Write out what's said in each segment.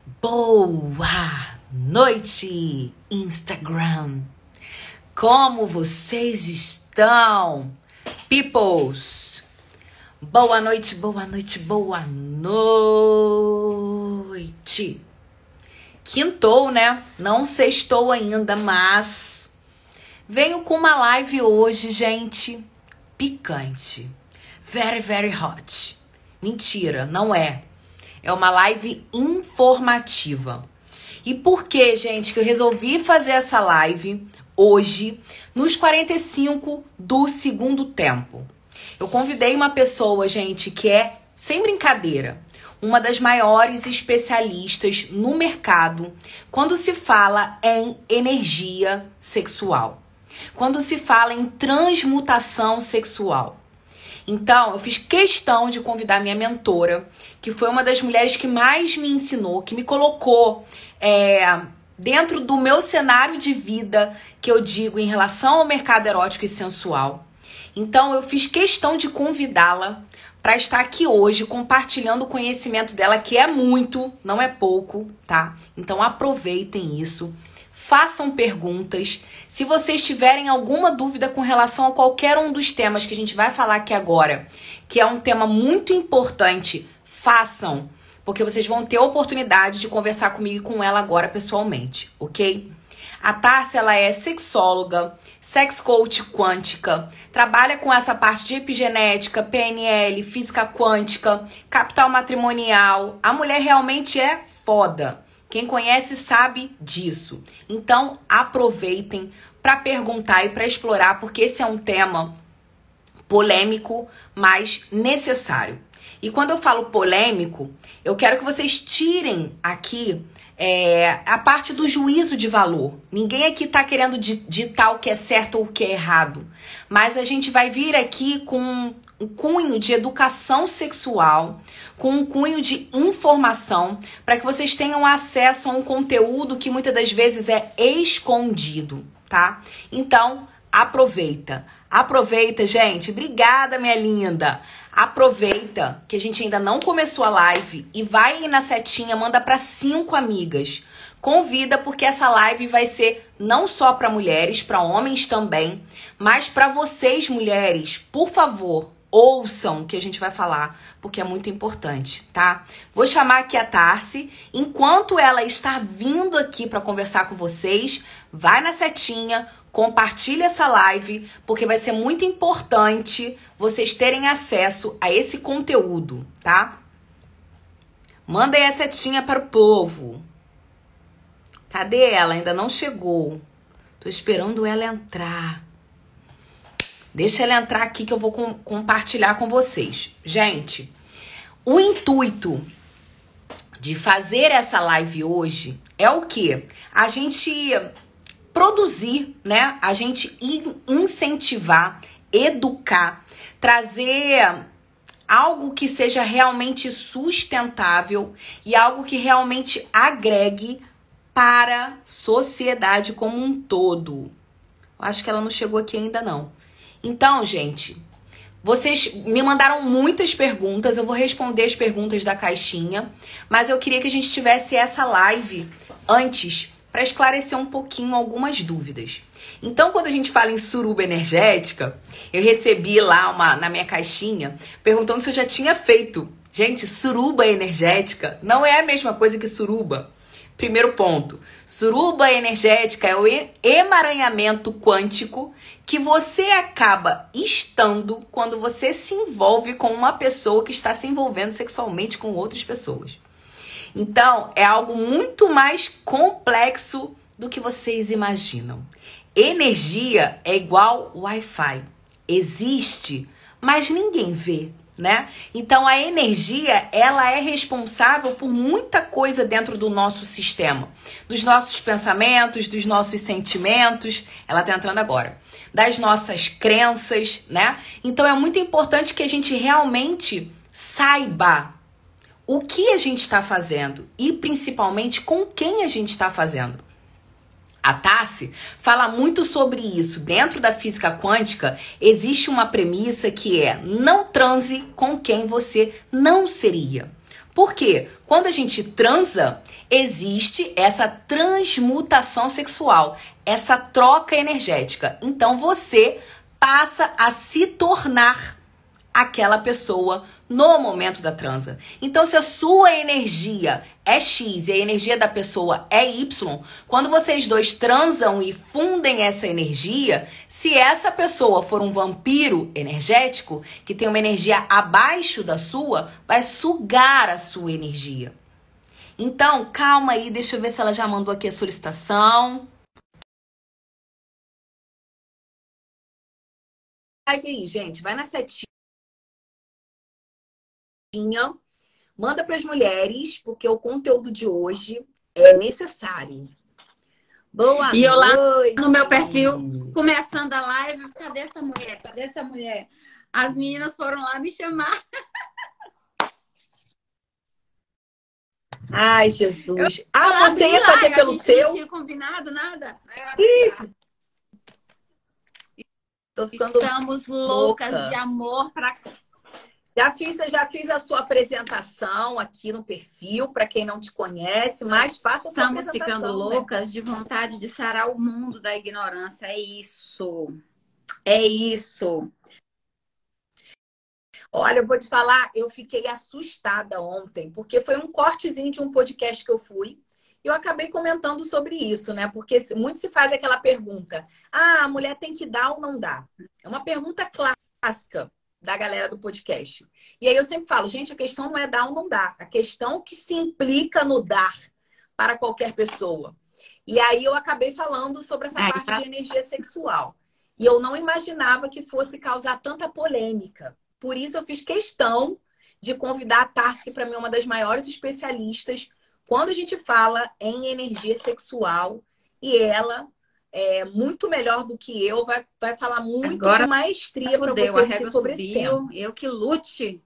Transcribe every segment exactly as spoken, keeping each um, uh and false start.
Boa noite, Instagram! Como vocês estão, peoples? Boa noite, boa noite, boa noite! Quintou, né? Não sextou ainda, mas venho com uma live hoje, gente, picante. Very, very hot. Mentira, não é. É uma live informativa. E por que, gente, que eu resolvi fazer essa live hoje, nos quarenta e cinco do segundo tempo? Eu convidei uma pessoa, gente, que é, sem brincadeira, uma das maiores especialistas no mercado quando se fala em energia sexual, quando se fala em transmutação sexual. Então, eu fiz questão de convidar minha mentora, que foi uma das mulheres que mais me ensinou, que me colocou é, dentro do meu cenário de vida, que eu digo em relação ao mercado erótico e sensual. Então, eu fiz questão de convidá-la para estar aqui hoje, compartilhando o conhecimento dela, que é muito, não é pouco, tá? Então, aproveitem isso. Façam perguntas. Se vocês tiverem alguma dúvida com relação a qualquer um dos temas que a gente vai falar aqui agora, que é um tema muito importante, façam, porque vocês vão ter a oportunidade de conversar comigo e com ela agora pessoalmente, ok? A Tárcia, ela é sexóloga, sex coach quântica, trabalha com essa parte de epigenética, P N L, física quântica, capital matrimonial. A mulher realmente é foda. Quem conhece sabe disso. Então, aproveitem para perguntar e para explorar, porque esse é um tema polêmico, mas necessário. E quando eu falo polêmico, eu quero que vocês tirem aqui é, a parte do juízo de valor. Ninguém aqui está querendo ditar o que é certo ou o que é errado. Mas a gente vai vir aqui com um cunho de educação sexual, com um cunho de informação, para que vocês tenham acesso a um conteúdo que muitas das vezes é escondido, tá? Então, aproveita. Aproveita, gente. Obrigada, minha linda. Aproveita que a gente ainda não começou a live e vai aí na setinha, manda para cinco amigas. Convida, porque essa live vai ser não só para mulheres, para homens também, mas para vocês, mulheres, por favor, ouçam o que a gente vai falar, porque é muito importante, tá? Vou chamar aqui a Tarsi. Enquanto ela está vindo aqui para conversar com vocês, vai na setinha, compartilha essa live, porque vai ser muito importante vocês terem acesso a esse conteúdo, tá? Manda aí a setinha para o povo. Cadê ela? Ainda não chegou. Tô esperando ela entrar. Deixa ela entrar aqui que eu vou com, compartilhar com vocês. Gente, o intuito de fazer essa live hoje é o quê? A gente produzir, né? A gente incentivar, educar, trazer algo que seja realmente sustentável e algo que realmente agregue para a sociedade como um todo. Acho que ela não chegou aqui ainda não. Então, gente, vocês me mandaram muitas perguntas, eu vou responder as perguntas da caixinha, mas eu queria que a gente tivesse essa live antes para esclarecer um pouquinho algumas dúvidas. Então, quando a gente fala em suruba energética, eu recebi lá uma, na minha caixinha perguntando se eu já tinha feito. Gente, suruba energética não é a mesma coisa que suruba. Primeiro ponto, suruba energética é o emaranhamento quântico que você acaba estando quando você se envolve com uma pessoa que está se envolvendo sexualmente com outras pessoas. Então, é algo muito mais complexo do que vocês imaginam. Energia é igual Wi-Fi. Existe, mas ninguém vê, né? Então, a energia, ela é responsável por muita coisa dentro do nosso sistema. Dos nossos pensamentos, dos nossos sentimentos. Ela tá entrando agora. Das nossas crenças, né? Então, é muito importante que a gente realmente saiba o que a gente está fazendo e, principalmente, com quem a gente está fazendo. A Tassi fala muito sobre isso. Dentro da física quântica, existe uma premissa que é: não transe com quem você não seria. Por quê? Quando a gente transa, existe essa transmutação sexual, essa troca energética. Então você passa a se tornar aquela pessoa no momento da transa. Então, se a sua energia é X e a energia da pessoa é Y, quando vocês dois transam e fundem essa energia, se essa pessoa for um vampiro energético, que tem uma energia abaixo da sua, vai sugar a sua energia. Então, calma aí, deixa eu ver se ela já mandou aqui a solicitação. Vai aí, gente, vai na setinha. Manda para as mulheres, porque o conteúdo de hoje é necessário. Boa E eu lá noite. no meu perfil, começando a live, cadê essa mulher? Cadê essa mulher? As meninas foram lá me chamar. Ai, Jesus. Eu ah, você ia fazer live, pelo a gente seu? não tinha combinado nada. Isso. Tô ficando Estamos loucas louca. de amor para Já fiz, já fiz a sua apresentação aqui no perfil, para quem não te conhece, mas faça a sua Estamos apresentação. ficando né? loucas de vontade de sarar o mundo da ignorância. É isso. É isso. Olha, eu vou te falar, eu fiquei assustada ontem, porque foi um cortezinho de um podcast que eu fui, e eu acabei comentando sobre isso, né? Porque muito se faz aquela pergunta: ah, a mulher tem que dar ou não dá? É uma pergunta clássica da galera do podcast. E aí eu sempre falo, gente, a questão não é dar ou não dar, a questão que se implica no dar para qualquer pessoa. E aí eu acabei falando sobre essa Aí, parte tá. de energia sexual. E eu não imaginava que fosse causar tanta polêmica. Por isso eu fiz questão de convidar a Tarsi, que para mim é uma das maiores especialistas quando a gente fala em energia sexual. E ela, é muito melhor do que eu, vai, vai falar muito Agora com maestria para fudeu, a vocês aqui régua sobre esse tema. subiu, eu que lute.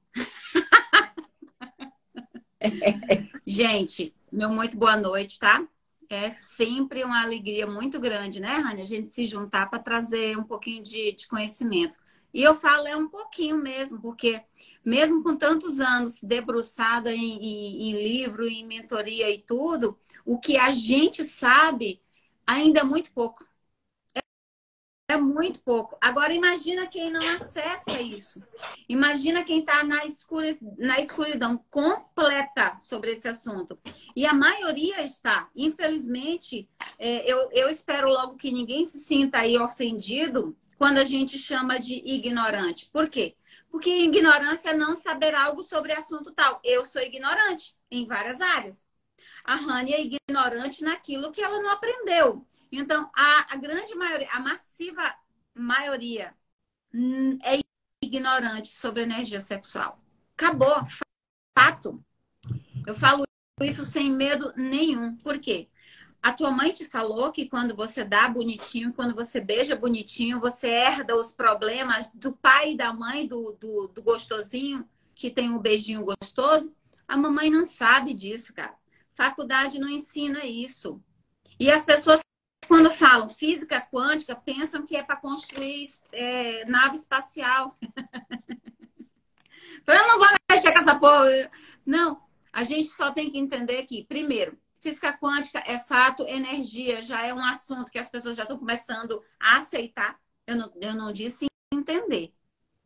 Gente, meu muito boa noite, tá? É sempre uma alegria muito grande, né, Rani? A gente se juntar para trazer um pouquinho de, de conhecimento. E eu falo é um pouquinho mesmo, porque mesmo com tantos anos debruçada em, em, em livro, em mentoria e tudo, o que a gente sabe ainda é muito pouco. É muito pouco. Agora, imagina quem não acessa isso. Imagina quem está na, escuri... na escuridão completa sobre esse assunto. E a maioria está. Infelizmente, é, eu, eu espero logo que ninguém se sinta aí ofendido quando a gente chama de ignorante. Por quê? Porque ignorância é não saber algo sobre assunto tal. Eu sou ignorante em várias áreas. A Rani é ignorante naquilo que ela não aprendeu. Então, a, a grande maioria, a massiva maioria hum, é ignorante sobre energia sexual. Acabou. Fato. Eu falo isso sem medo nenhum. Por quê? A tua mãe te falou que quando você dá bonitinho, quando você beija bonitinho, você herda os problemas do pai e da mãe, do, do, do gostosinho, que tem um beijinho gostoso. A mamãe não sabe disso, cara. Faculdade não ensina isso. E as pessoas, quando falam física quântica, pensam que é para construir é, nave espacial. Eu não vou mexer com essa porra. Não, a gente só tem que entender que, primeiro, física quântica é fato, energia já é um assunto que as pessoas já estão começando a aceitar. Eu não, eu não disse entender.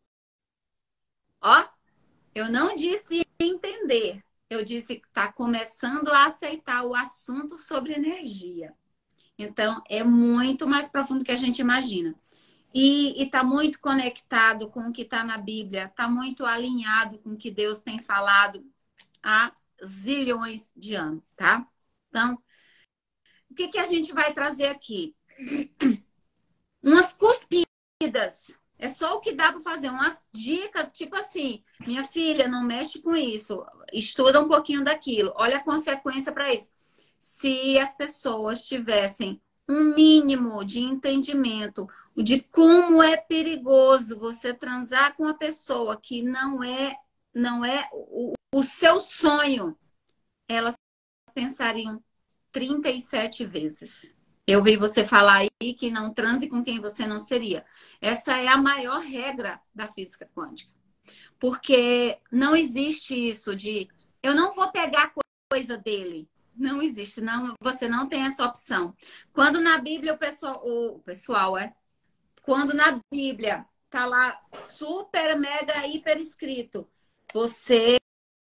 Ó, eu não disse entender. Eu disse que está começando a aceitar o assunto sobre energia. Então, é muito mais profundo do que a gente imagina. E está muito conectado com o que está na Bíblia, está muito alinhado com o que Deus tem falado há zilhões de anos, tá? Então, o que, que a gente vai trazer aqui? Umas cuspidas. É só o que dá para fazer. Umas dicas, tipo assim, minha filha, não mexe com isso. Estuda um pouquinho daquilo. Olha a consequência para isso. Se as pessoas tivessem um mínimo de entendimento de como é perigoso você transar com uma pessoa que não é, não é o, o seu sonho, elas pensariam trinta e sete vezes. Eu vi você falar aí que não transe com quem você não seria. Essa é a maior regra da física quântica. Porque não existe isso de Eu não vou pegar coisa dele. Não existe, não, você não tem essa opção. Quando na Bíblia o pessoal, o pessoal é, quando na Bíblia tá lá super mega hiper escrito, você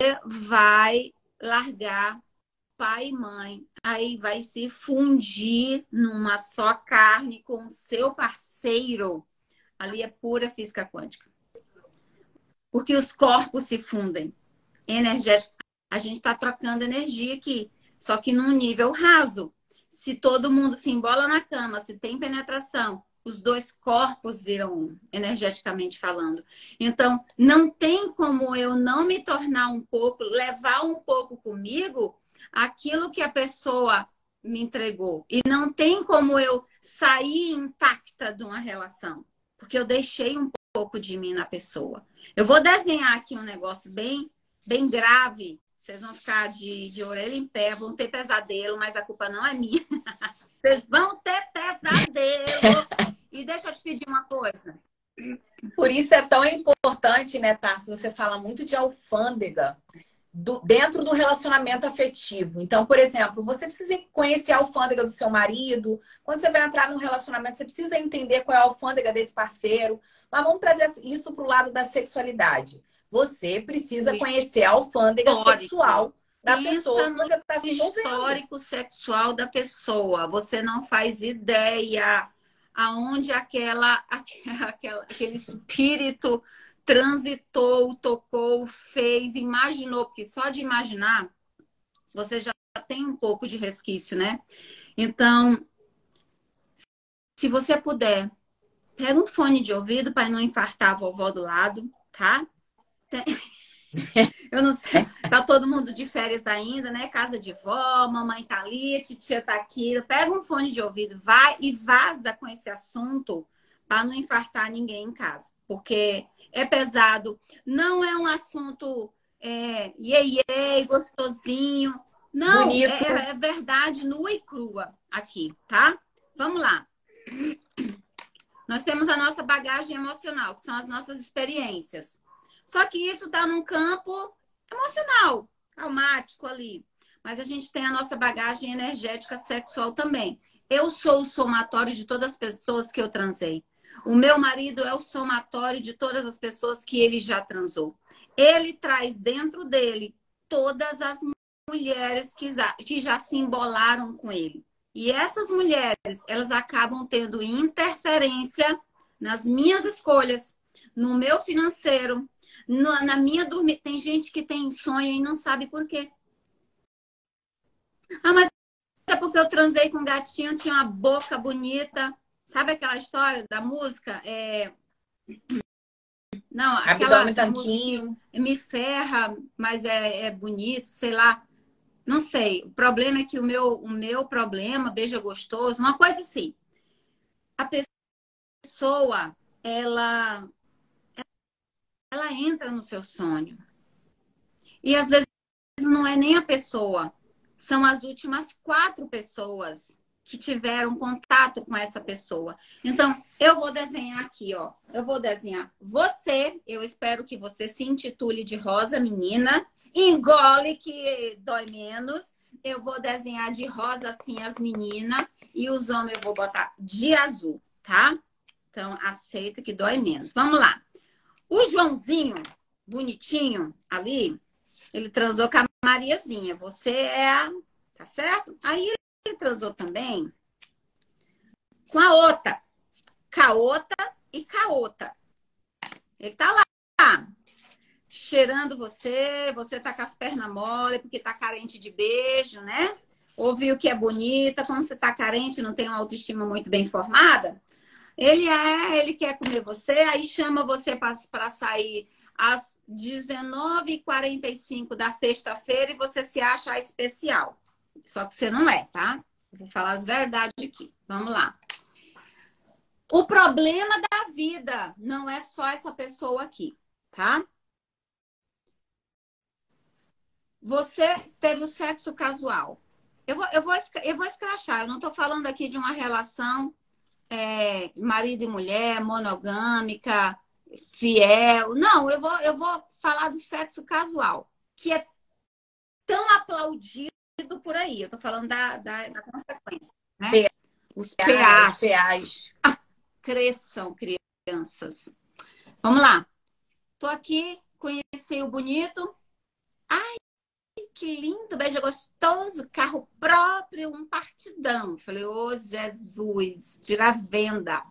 vai largar pai e mãe, aí vai se fundir numa só carne com o seu parceiro. Ali é pura física quântica. Porque os corpos se fundem. Energético. A gente está trocando energia aqui, só que num nível raso. Se todo mundo se embola na cama, se tem penetração, os dois corpos viram um, energeticamente falando. Então, não tem como eu não me tornar um pouco, levar um pouco comigo aquilo que a pessoa me entregou. E não tem como eu sair intacta de uma relação, porque eu deixei um pouco de mim na pessoa. Eu vou desenhar aqui um negócio bem, bem grave. Vocês vão ficar de, de orelha em pé, vão ter pesadelo, mas a culpa não é minha. Vocês vão ter pesadelo. E deixa eu te pedir uma coisa. Por isso é tão importante, né, Tarsi? Você fala muito de alfândega do, dentro do relacionamento afetivo. Então, por exemplo, você precisa conhecer a alfândega do seu marido. Quando você vai entrar num relacionamento, você precisa entender qual é a alfândega desse parceiro. Mas vamos trazer isso para o lado da sexualidade. Você precisa conhecer a alfândega Histórico. sexual da Pensa pessoa que no você está se envolvendo. histórico sexual da pessoa. Você não faz ideia aonde aquela, aquela, aquele espírito transitou, tocou, fez, imaginou. Porque só de imaginar, você já tem um pouco de resquício, né? Então, se você puder, pega um fone de ouvido para não infartar a vovó do lado, tá? Tem... Eu não sei, tá todo mundo de férias ainda, né? Casa de vó, mamãe tá ali, titia tá aqui. Pega um fone de ouvido, vai e vaza com esse assunto para não infartar ninguém em casa. Porque é pesado. Não é um assunto é, iê, iê, gostosinho. Não, Bonito. é, é verdade nua e crua aqui, tá? Vamos lá. Nós temos a nossa bagagem emocional, que são as nossas experiências. Só que isso está num campo emocional, traumático ali. Mas a gente tem a nossa bagagem energética sexual também. Eu sou o somatório de todas as pessoas que eu transei. O meu marido é o somatório de todas as pessoas que ele já transou. Ele traz dentro dele todas as mulheres que já, que já se embolaram com ele. E essas mulheres, elas acabam tendo interferência nas minhas escolhas, no meu financeiro, na minha dormir. Tem gente que tem insônia e não sabe por quê. Ah, mas é porque eu transei com um gatinho, tinha uma boca bonita. Sabe aquela história da música? É... Não, aquela abdômen tanquinho. Me ferra, mas é, é bonito, sei lá. Não sei. O problema é que o meu, o meu problema, beija gostoso, uma coisa assim. A pessoa, ela, ela entra no seu sonho. E às vezes não é nem a pessoa. São as últimas quatro pessoas que tiveram contato com essa pessoa. Então, eu vou desenhar aqui, ó. Eu vou desenhar você. Eu espero que você se intitule de rosa menina. Engole que dói menos. Eu vou desenhar de rosa assim as meninas. E os homens eu vou botar de azul, tá? Então, aceita que dói menos. Vamos lá. O Joãozinho, bonitinho, ali, ele transou com a Mariazinha. Você é a... Tá certo? Aí ele transou também com a outra. Caota e caota. Ele tá lá, cheirando você, você tá com as pernas mole porque tá carente de beijo, né? Ouviu que é bonita, quando você tá carente, não tem uma autoestima muito bem formada, ele é, ele quer comer você, aí chama você para sair às dezenove e quarenta e cinco da sexta-feira e você se acha especial. Só que você não é, tá? Vou falar as verdades aqui. Vamos lá. O problema da vida não é só essa pessoa aqui, tá? Você teve o sexo casual. Eu vou, eu vou, eu vou escrachar. Eu não tô falando aqui de uma relação é, marido e mulher, monogâmica, fiel. Não, eu vou, eu vou falar do sexo casual, que é tão aplaudido por aí. Eu tô falando da, da, da consequência, né? Os Os P As. P As. Ah, cresçam, crianças. Vamos lá. Tô aqui, conheci o bonito. Ai, que lindo, beijo gostoso, carro próprio, um partidão. Falei, ô Jesus, tira a venda.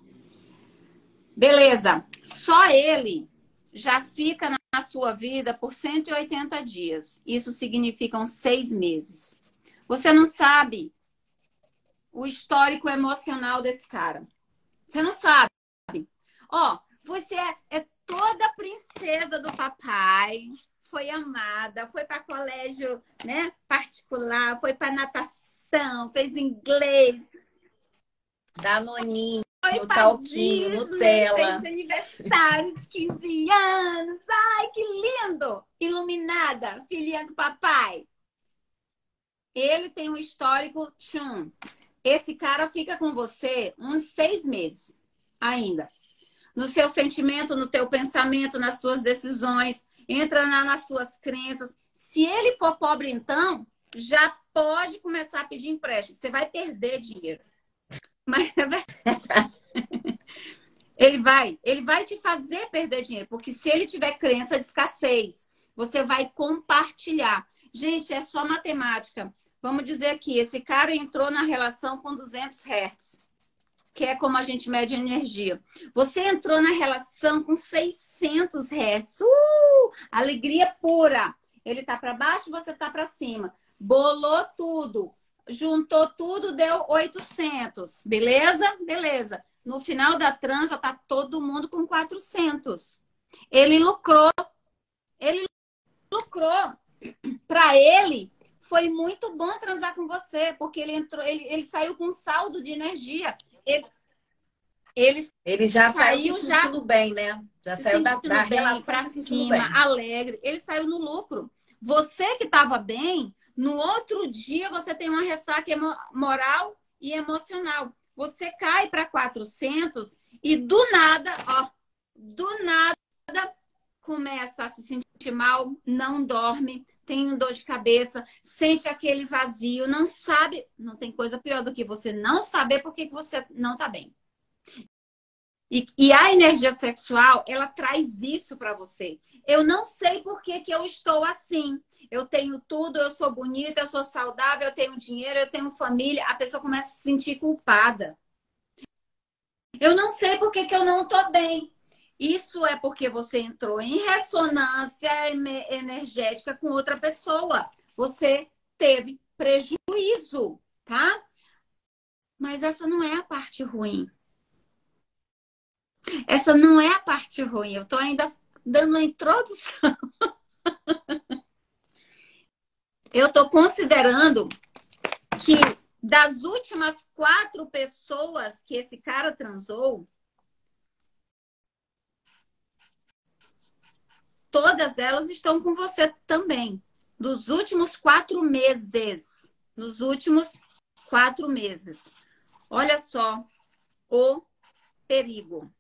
Beleza, só ele já fica na sua vida por cento e oitenta dias. Isso significam seis meses. Você não sabe o histórico emocional desse cara. Você não sabe. Ó, você é, é toda princesa do papai, foi amada, foi para colégio, né, particular, foi para natação, fez inglês, Danoninho, foi pra talquinho, Disney, Nutella. fez aniversário de quinze anos. Ai, que lindo! Iluminada, filhinha do papai. Ele tem um histórico, tchum. Esse cara fica com você uns seis meses ainda. No seu sentimento, no teu pensamento, nas tuas decisões, entra na, nas suas crenças. Se ele for pobre, então, já pode começar a pedir empréstimo. Você vai perder dinheiro. Mas é verdade. Ele vai, ele vai te fazer perder dinheiro, porque se ele tiver crença de escassez, você vai compartilhar. Gente, é só matemática. Vamos dizer aqui, esse cara entrou na relação com duzentos hertz, que é como a gente mede a energia. Você entrou na relação com seiscentos hertz. Uh! Alegria pura. Ele tá para baixo, você tá para cima. Bolou tudo. Juntou tudo, deu oitocentos. Beleza? Beleza. No final da transa, tá todo mundo com quatrocentos. Ele lucrou. Ele lucrou. Para ele, foi muito bom transar com você, porque ele entrou, ele, ele saiu com saldo de energia. Ele, ele, Ele já saiu saiu se já sentindo bem, né? Já se saiu da, sentindo da bem, relação para se sentindo cima, bem. alegre. Ele saiu no lucro. Você que estava bem, no outro dia você tem uma ressaca emo moral e emocional. Você cai para quatrocentos e do nada, ó, do nada começa a se sentir mal, não dorme, tem dor de cabeça, sente aquele vazio, não sabe, não tem coisa pior do que você não saber por que você não tá bem. E, e a energia sexual, ela traz isso para você. Eu não sei por que, que eu estou assim. Eu tenho tudo, eu sou bonita, eu sou saudável, eu tenho dinheiro, eu tenho família. A pessoa começa a se sentir culpada. Eu não sei por que, que eu não estou bem. Isso é porque você entrou em ressonância energética com outra pessoa. Você teve prejuízo, tá? Mas essa não é a parte ruim. Essa não é a parte ruim. Eu tô ainda dando uma introdução. Eu tô considerando que das últimas quatro pessoas que esse cara transou, todas elas estão com você também. Dos últimos quatro meses. Nos últimos quatro meses. Olha só o perigo.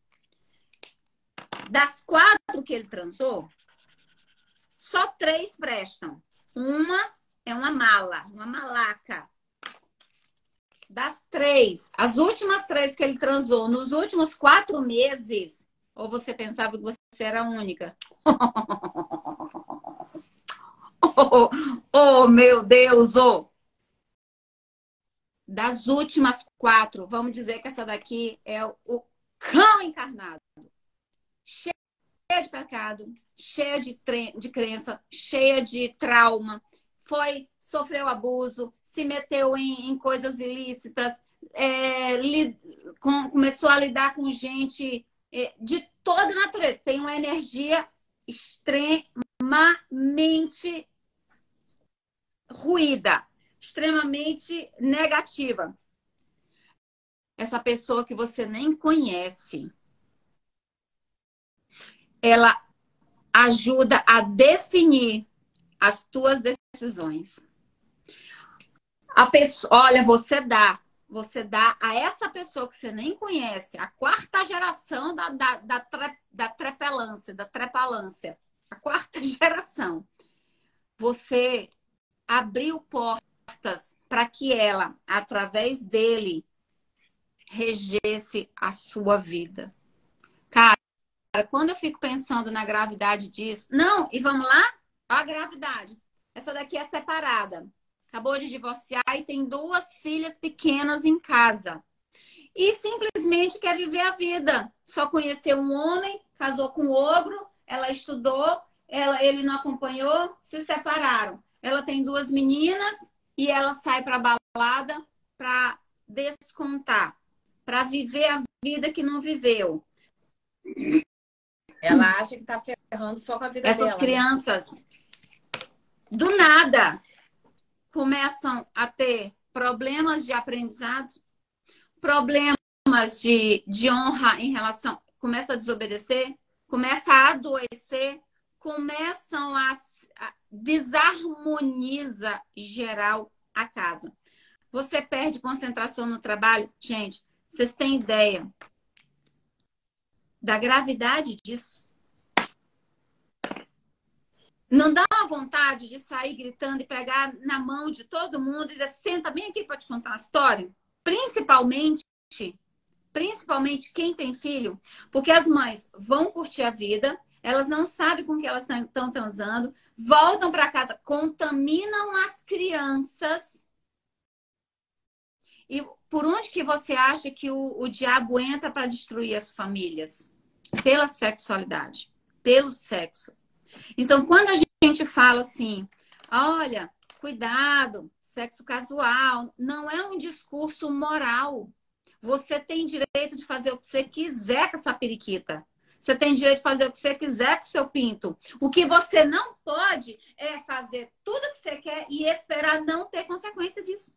Das quatro que ele transou, só três prestam. Uma é uma mala, uma malaca. Das três, as últimas três que ele transou nos últimos quatro meses, ou você pensava que você era a única? Oh, oh, meu Deus! Oh. Das últimas quatro, vamos dizer que essa daqui é o cão encarnado. Cheia de pecado, cheia de, de crença, cheia de trauma. Foi, sofreu abuso, se meteu em, em coisas ilícitas, é, li, com, começou a lidar com gente é, de toda natureza. Tem uma energia extremamente ruída, extremamente negativa. Essa pessoa que você nem conhece, ela ajuda a definir as tuas decisões. A pessoa, olha, você dá, você dá a essa pessoa que você nem conhece, a quarta geração da, da, da, tre, da trepelância, da trepalância, a quarta geração. Você abriu portas para que ela, através dele, regesse a sua vida. Cara, quando eu fico pensando na gravidade disso... Não, e vamos lá? Ó a gravidade. Essa daqui é separada. Acabou de divorciar e tem duas filhas pequenas em casa. E simplesmente quer viver a vida. Só conheceu um homem, casou com o ogro, ela estudou, ela, ele não acompanhou, se separaram. Ela tem duas meninas e ela sai para balada para descontar, para viver a vida que não viveu. Ela acha que tá ferrando só com a vida Essas dela. crianças, né? Do nada, começam a ter problemas de aprendizado, problemas de, de honra em relação... Começa a desobedecer, começa a adoecer, começam a, a desarmoniza geral a casa. Você perde concentração no trabalho? Gente, vocês têm ideia da gravidade disso? Não dá uma vontade de sair gritando e pegar na mão de todo mundo e dizer, senta bem aqui para te contar uma história? Principalmente, principalmente quem tem filho, porque as mães vão curtir a vida, elas não sabem com que elas estão transando, voltam para casa, contaminam as crianças. E por onde que você acha que o, o diabo entra para destruir as famílias? Pela sexualidade, pelo sexo. Então, quando a gente fala assim, olha, cuidado, sexo casual, não é um discurso moral. Você tem direito de fazer o que você quiser com essa periquita. Você tem direito de fazer o que você quiser com o seu pinto. O que você não pode é fazer tudo o que você quer e esperar não ter consequência disso.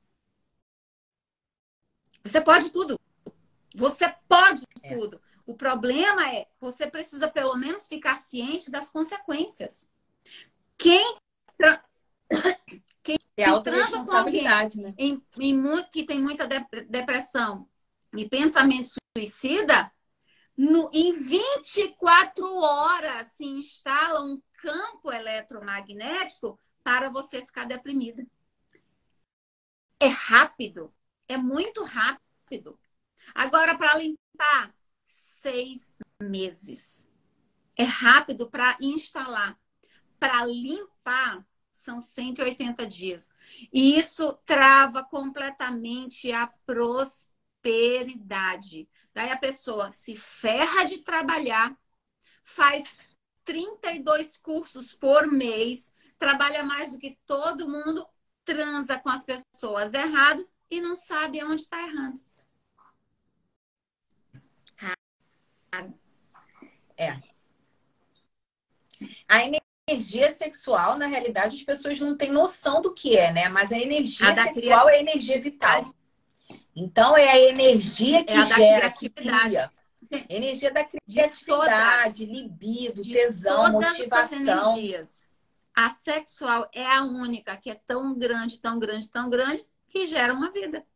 Você pode tudo. Você pode É. tudo. O problema é, você precisa pelo menos ficar ciente das consequências. Quem, tra... Quem é transa com alguém né? em, em, que tem muita depressão e pensamento suicida, no, em vinte e quatro horas se instala um campo eletromagnético para você ficar deprimida. É rápido. É muito rápido. Agora, para limpar, seis meses. É rápido para instalar. Para limpar, são cento e oitenta dias. E isso trava completamente a prosperidade. Daí a pessoa se ferra de trabalhar, faz trinta e dois cursos por mês, trabalha mais do que todo mundo, transa com as pessoas erradas e não sabe onde está errando. É. A energia sexual, na realidade, as pessoas não têm noção do que é, né? Mas a energia a sexual é a energia vital. Então, é a energia que é a gera, que cria. Energia da criatividade, de todas, libido, de tesão, todas motivação. As energias. A sexual é a única que é tão grande, tão grande, tão grande, que gera uma vida.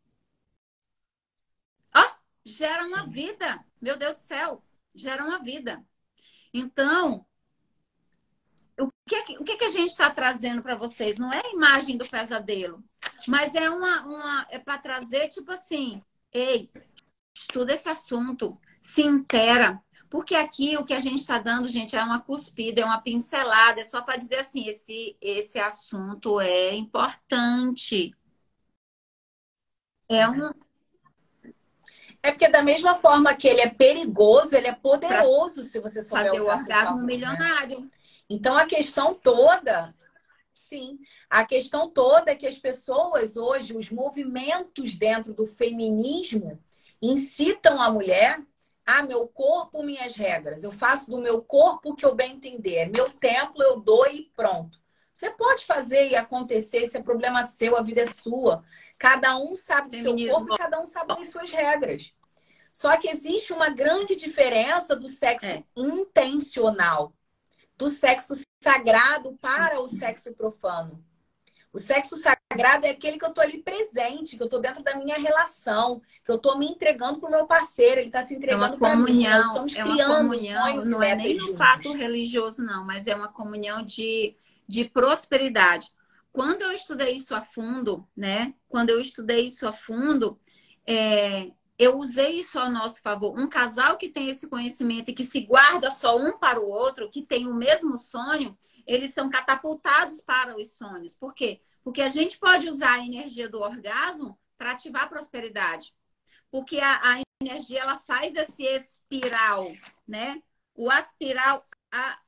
Ó, gera uma Sim. vida. Meu Deus do céu. Gera uma vida. Então, o que, o que a gente está trazendo para vocês? Não é a imagem do pesadelo, mas é uma, uma é para trazer, tipo assim, ei, estuda esse assunto, se intera. Porque aqui o que a gente está dando, gente, é uma cuspida, é uma pincelada, é só para dizer assim, esse, esse assunto é importante. É um... É porque da mesma forma que ele é perigoso, ele é poderoso pra se você souber fazer usar o orgasmo favor, milionário. Né? Então a questão toda, sim, a questão toda é que as pessoas hoje, os movimentos dentro do feminismo incitam a mulher a meu corpo, minhas regras. Eu faço do meu corpo o que eu bem entender. É meu templo, eu dou e pronto. Você pode fazer e acontecer, esse é problema seu, a vida é sua. Cada um sabe do Feminismo. seu corpo e cada um sabe das suas regras. Só que existe uma grande diferença do sexo É. intencional, do sexo sagrado para o sexo profano. O sexo sagrado é aquele que eu tô ali presente, que eu tô dentro da minha relação, que eu tô me entregando pro meu parceiro, ele tá se entregando para mim. Nós estamos é criando uma comunhão, sonhos não e é metas nem no juntos. fato religioso, não, mas é uma comunhão de, de prosperidade. quando eu estudei isso a fundo, né? Quando eu estudei isso a fundo, é, eu usei isso ao nosso favor. Um casal que tem esse conhecimento e que se guarda só um para o outro, que tem o mesmo sonho, eles são catapultados para os sonhos. Por quê? Porque a gente pode usar a energia do orgasmo para ativar a prosperidade. Porque a, a energia, ela faz esse espiral, né? O aspiral a,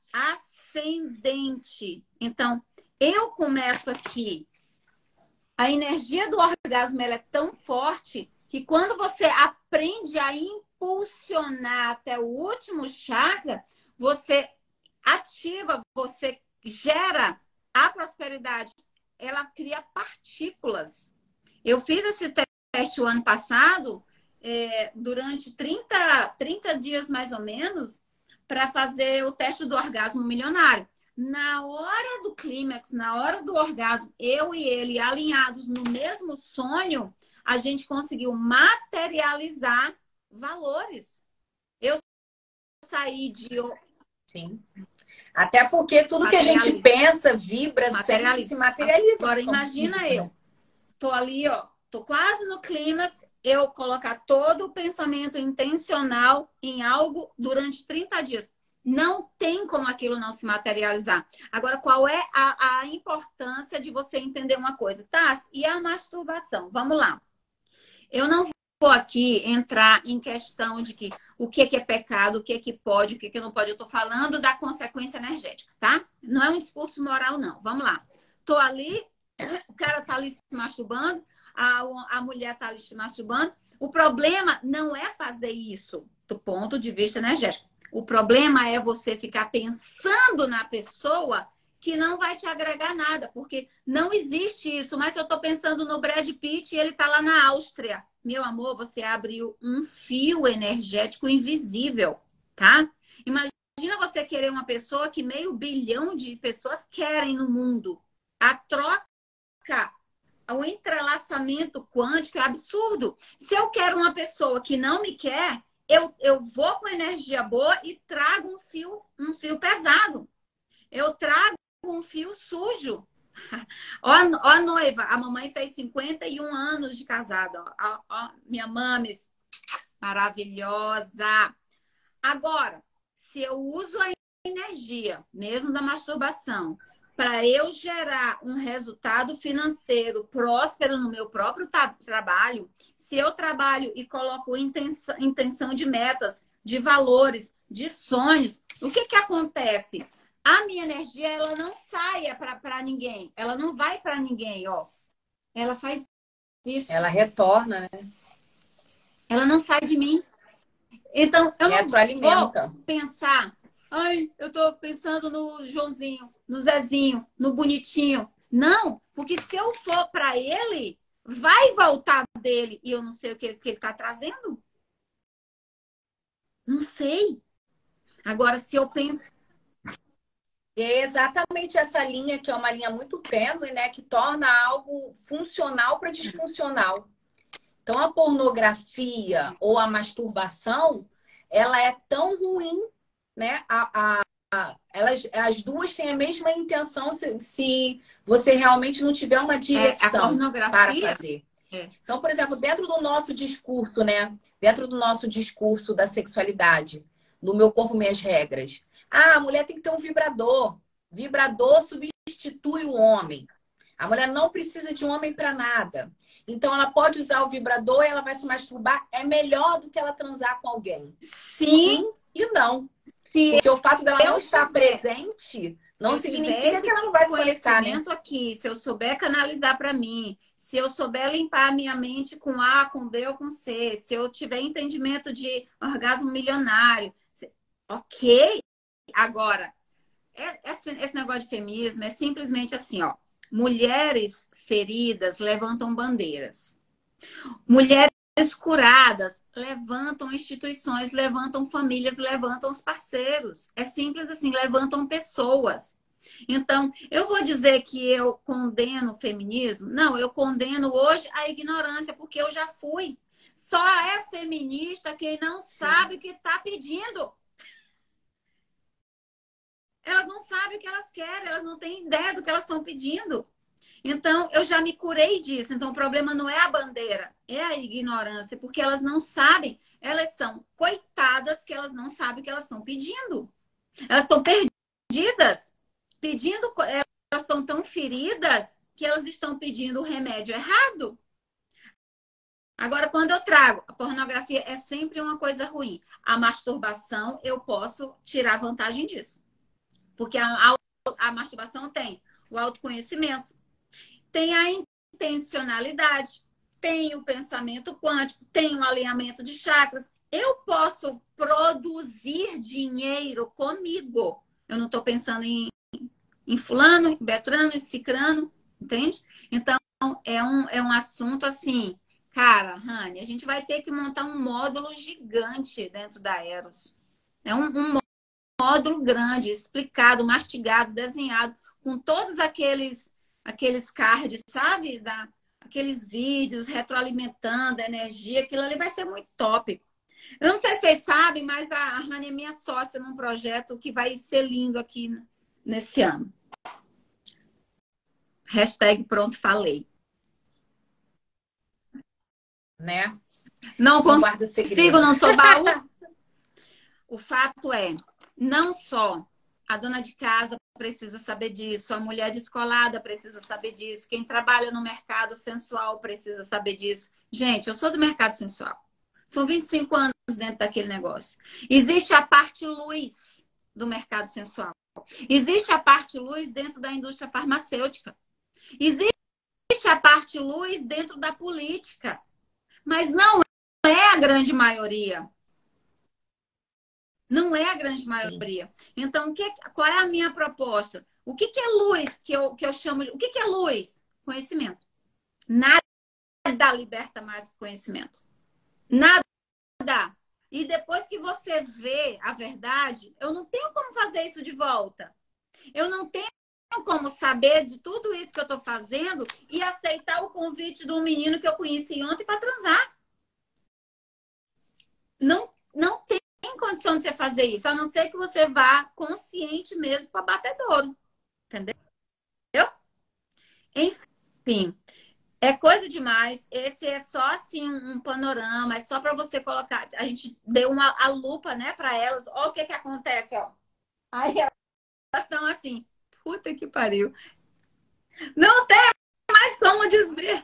ascendente. Então, eu começo aqui. A energia do orgasmo, ela é tão forte que quando você aprende a impulsionar até o último chakra, você ativa, você gera a prosperidade. Ela cria partículas. Eu fiz esse teste o ano passado, é, durante trinta, trinta dias mais ou menos, para fazer o teste do orgasmo milionário. Na hora do clímax, na hora do orgasmo, eu e ele alinhados no mesmo sonho, a gente conseguiu materializar valores. Eu saí de... Sim. Até porque tudo que a gente pensa, vibra, sente, se materializa. Agora, imagina eu, tô ali, ó, tô quase no clímax, eu colocar todo o pensamento intencional em algo durante trinta dias. Não tem como aquilo não se materializar. Agora, qual é a, a importância de você entender uma coisa? Tá, e a masturbação? Vamos lá. Eu não vou aqui entrar em questão de que o que é pecado, o que é que pode, o que é não pode. Eu tô falando da consequência energética, tá? Não é um discurso moral, não. Vamos lá. Tô ali, o cara tá ali se masturbando, a, a mulher tá ali se masturbando. O problema não é fazer isso do ponto de vista energético. O problema é você ficar pensando na pessoa que não vai te agregar nada, porque não existe isso. Mas se eu tô pensando no Brad Pitt e ele tá lá na Áustria, meu amor, você abriu um fio energético invisível, tá? Imagina você querer uma pessoa que meio bilhão de pessoas querem no mundo. A troca, o entrelaçamento quântico é absurdo. Se eu quero uma pessoa que não me quer, eu, eu vou com energia boa e trago um fio, um fio pesado. Eu trago um fio sujo. Ó, ó a noiva, a mamãe fez cinquenta e um anos de casada. Ó, ó, ó, minha mames, maravilhosa. Agora, se eu uso a energia, mesmo da masturbação, para eu gerar um resultado financeiro próspero no meu próprio trabalho, se eu trabalho e coloco intenção, intenção de metas, de valores, de sonhos, o que que acontece? A minha energia, ela não sai para ninguém. Ela não vai para ninguém, ó. Ela faz isso. Ela retorna, né? Ela não sai de mim. Então, eu não Retroalimenta. vou pensar... Ai, eu tô pensando no Joãozinho, no Zezinho, no bonitinho. Não, porque se eu for para ele, vai voltar dele. E eu não sei o que, que ele tá trazendo. Não sei. Agora, se eu penso... É exatamente essa linha, que é uma linha muito tênue, né? Que torna algo funcional para disfuncional. Então, a pornografia ou a masturbação, ela é tão ruim, né? A, a, elas, as duas têm a mesma intenção se, se você realmente não tiver uma direção é, para fazer. É. Então, por exemplo, dentro do nosso discurso, né? Dentro do nosso discurso da sexualidade, no meu corpo, minhas regras. Ah, a mulher tem que ter um vibrador. Vibrador substitui o homem. A mulher não precisa de um homem para nada. Então, ela pode usar o vibrador e ela vai se masturbar. É melhor do que ela transar com alguém. Sim, Sim e não. Se Porque o fato dela não estar souber, presente não se significa que ela não vai se conectar, né? Aqui, se eu souber canalizar para mim, se eu souber limpar a minha mente com A, com B ou com C, se eu tiver entendimento de orgasmo milionário, se... ok. Agora, esse, esse negócio de feminismo é simplesmente assim, ó. Mulheres feridas levantam bandeiras. Mulheres curadas levantam instituições, levantam famílias, levantam os parceiros. É simples assim, levantam pessoas. Então, eu vou dizer que eu condeno o feminismo? Não, eu condeno hoje a ignorância, porque eu já fui. Só é feminista quem não sabe o que está pedindo. Elas não sabem o que elas querem, elas não têm ideia do que elas estão pedindo. Então, eu já me curei disso. Então, o problema não é a bandeira, é a ignorância, porque elas não sabem, elas são coitadas que elas não sabem o que elas estão pedindo. Elas estão perdidas, pedindo, elas estão tão feridas que elas estão pedindo o remédio errado. Agora, quando eu trago, a pornografia é sempre uma coisa ruim. A masturbação, eu posso tirar vantagem disso. Porque a, a, a masturbação tem o autoconhecimento, tem a intencionalidade, tem o pensamento quântico, tem o alinhamento de chakras. Eu posso produzir dinheiro comigo. Eu não estou pensando em, em fulano, em Beltrano, em Cicrano, entende? Então, é um, é um assunto assim, cara, Rani, a gente vai ter que montar um módulo gigante dentro da Eros. É um, um módulo grande, explicado, mastigado, desenhado, com todos aqueles aqueles cards, sabe? Da, aqueles vídeos retroalimentando a energia, aquilo ali vai ser muito top. Eu não sei se vocês sabem, mas a Rani é minha sócia num projeto que vai ser lindo aqui nesse ano. Hashtag pronto, falei. Né? Não, não consigo, não sou baú. O fato é, não só a dona de casa precisa saber disso, a mulher descolada precisa saber disso, quem trabalha no mercado sensual precisa saber disso. Gente, eu sou do mercado sensual. São vinte e cinco anos dentro daquele negócio. Existe a parte luz do mercado sensual. Existe a parte luz dentro da indústria farmacêutica. Existe a parte luz dentro da política. Mas não é a grande maioria. Não é a grande maioria. Sim. Então, o que, qual é a minha proposta? O que, que é luz que eu, que eu chamo de... O que, que é luz? Conhecimento. Nada liberta mais que conhecimento. Nada. E depois que você vê a verdade, eu não tenho como fazer isso de volta. Eu não tenho como saber de tudo isso que eu estou fazendo e aceitar o convite de um menino que eu conheci ontem para transar. Não, não tem condição de você fazer isso, a não ser que você vá consciente mesmo para batedouro. Entendeu? Enfim, é coisa demais. Esse é só assim um panorama, é só para você colocar. A gente deu uma a lupa, né, para elas. Olha o que que acontece, ó. Aí elas estão assim, puta que pariu. Não tem mais como desver.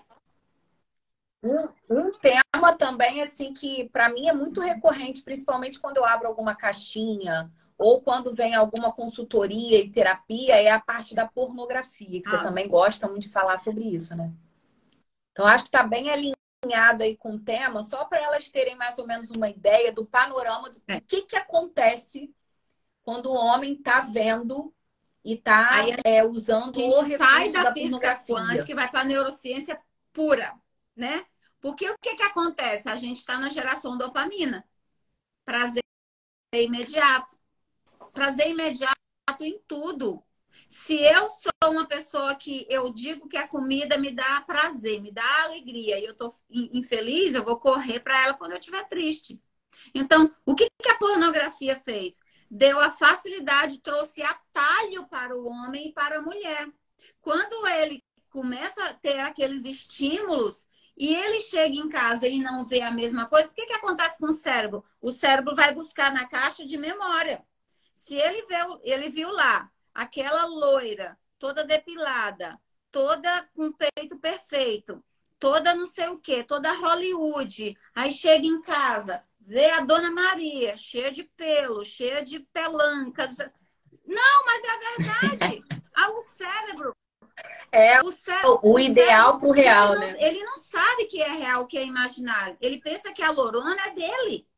Um, um tema também, assim, que para mim é muito recorrente, principalmente quando eu abro alguma caixinha ou quando vem alguma consultoria e terapia, é a parte da pornografia, que você ah, também gosta muito de falar sobre isso, né? Então, acho que está bem alinhado aí com o tema, só para elas terem mais ou menos uma ideia do panorama do é. que, que acontece quando o homem está vendo e está é, usando o recurso sai da, da física quântica e vai para a neurociência pura, né? Porque o que, que acontece? A gente está na geração dopamina. Prazer imediato. Prazer imediato em tudo. Se eu sou uma pessoa que eu digo que a comida me dá prazer, me dá alegria, e eu tô infeliz, eu vou correr para ela quando eu estiver triste. Então, o que, que a pornografia fez? Deu a facilidade, trouxe atalho para o homem e para a mulher. Quando ele começa a ter aqueles estímulos e ele chega em casa e não vê a mesma coisa, o que, que acontece com o cérebro? O cérebro vai buscar na caixa de memória. Se ele, vê, ele viu lá aquela loira, toda depilada, toda com peito perfeito, toda não sei o quê, toda Hollywood, aí chega em casa, vê a Dona Maria, cheia de pelo, cheia de pelanca. Não, mas é a verdade. Ah, o cérebro... É o, cérebro, o ideal pro real, ele não, né? Ele não sabe que é real, que é imaginário. Ele pensa que a lorona é dele.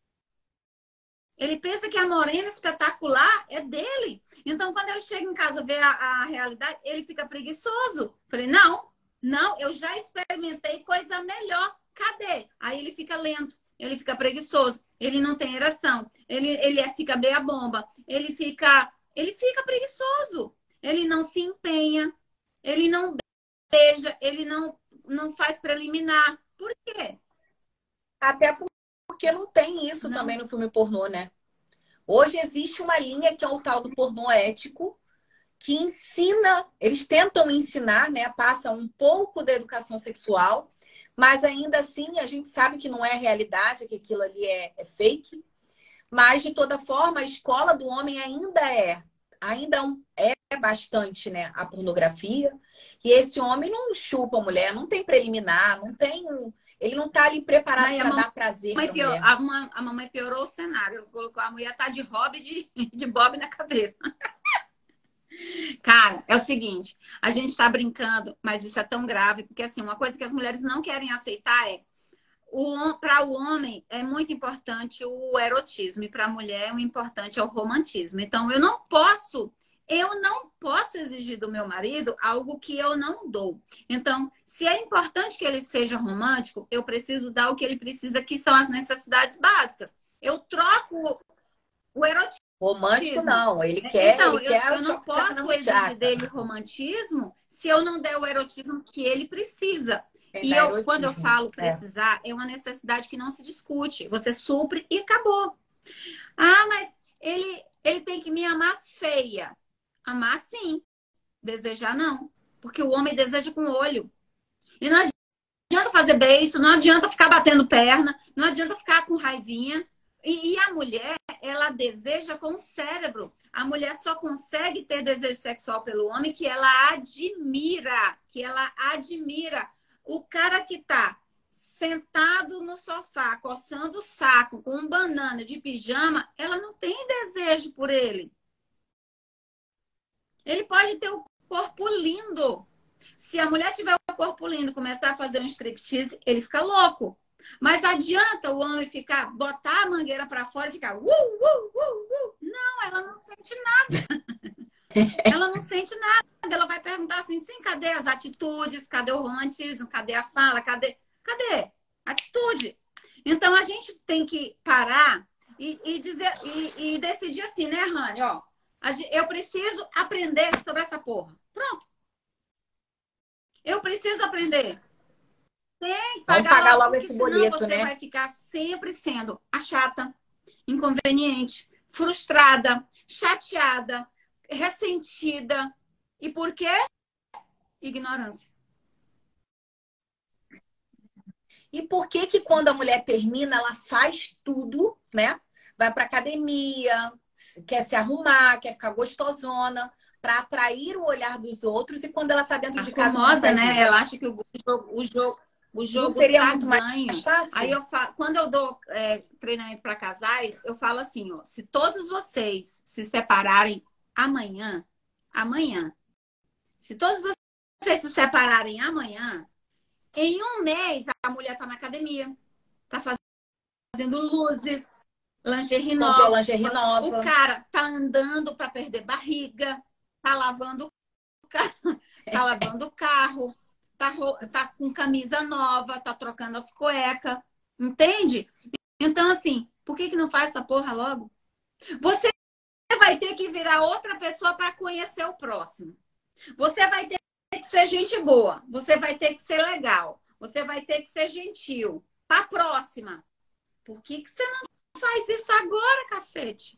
Ele pensa que a morena espetacular é dele. Então, quando ele chega em casa e vê a, a realidade, ele fica preguiçoso. Falei, não, não, eu já experimentei coisa melhor. Cadê? Aí ele fica lento, ele fica preguiçoso, ele não tem ereção, ele, ele é, fica meia bomba, ele fica, ele fica preguiçoso, ele não se empenha, ele não beija, ele não, não faz preliminar. Por quê? Até porque não tem isso não. Também no filme pornô, né? Hoje existe uma linha que é o tal do pornô ético, que ensina, eles tentam ensinar, né? Passam um pouco da educação sexual, mas ainda assim a gente sabe que não é realidade, que aquilo ali é, é fake. Mas, de toda forma, a escola do homem ainda é, ainda é bastante, né, a pornografia. E esse homem não chupa a mulher, não tem preliminar, não tem. Ele não tá ali preparado para dar prazer para a pior, mulher. a, uma, a mamãe piorou o cenário. Colocou a mulher tá de hobby de, de bob na cabeça. Cara, é o seguinte, a gente tá brincando, mas isso é tão grave, porque assim, uma coisa que as mulheres não querem aceitar é para o homem é muito importante o erotismo e para a mulher o importante é o romantismo. Então, eu não posso, eu não posso exigir do meu marido algo que eu não dou. Então, se é importante que ele seja romântico, eu preciso dar o que ele precisa, que são as necessidades básicas. Eu troco o erotismo. Romântico não, ele quer, então, ele eu, quer eu não posso exigir dele romantismo se eu não der o erotismo que ele precisa. Tem e eu, quando eu falo precisar, é. é uma necessidade que não se discute. Você supre e acabou. Ah, mas ele, ele tem que me amar feia. Amar sim. Desejar não. Porque o homem deseja com o olho. E não adianta fazer beijo, não adianta ficar batendo perna, não adianta ficar com raivinha. E, e a mulher, ela deseja com o cérebro. A mulher só consegue ter desejo sexual pelo homem que ela admira. Que ela admira. O cara que tá sentado no sofá, coçando o saco, com um banana de pijama, ela não tem desejo por ele. Ele pode ter o corpo lindo. Se a mulher tiver o corpo lindo e começar a fazer um striptease, ele fica louco. Mas adianta o homem ficar, botar a mangueira para fora e ficar uh, uh, uh, uh. Não, ela não sente nada. Ela não sente nada. Ela vai perguntar assim, sim, cadê as atitudes? Cadê o romantismo? Cadê a fala? Cadê? Cadê? Atitude. Então, a gente tem que parar e, e dizer e, e decidir assim, né, Rani? Ó, eu preciso aprender sobre essa porra. Pronto. Eu preciso aprender. Tem que pagar, pagar logo, logo esse boleto, você né? vai ficar sempre sendo a chata, inconveniente, frustrada, chateada, ressentida. E por quê? Ignorância. E por que que quando a mulher termina, ela faz tudo, né? Vai pra academia, quer se arrumar, quer ficar gostosona, para atrair o olhar dos outros, e quando ela tá dentro de casa não faz né? isso. Ela acha que o jogo, o jogo, o jogo não seria tá muito ganho. mais fácil? Aí eu falo, quando eu dou é, treinamento para casais, eu falo assim, ó, se todos vocês se separarem amanhã, amanhã, se todos vocês se separarem amanhã, em um mês a mulher tá na academia, tá fazendo luzes, lingerie nova, lingerie nova, o cara tá andando para perder barriga, tá lavando o carro, tá lavando o carro, tá, tá com camisa nova, tá trocando as cuecas, entende? Então, assim, por que que não faz essa porra logo? Você vai ter que virar outra pessoa para conhecer o próximo. Você vai ter que ser gente boa, você vai ter que ser legal, você vai ter que ser gentil. Pra próxima. Por que que você não faz isso agora, cacete?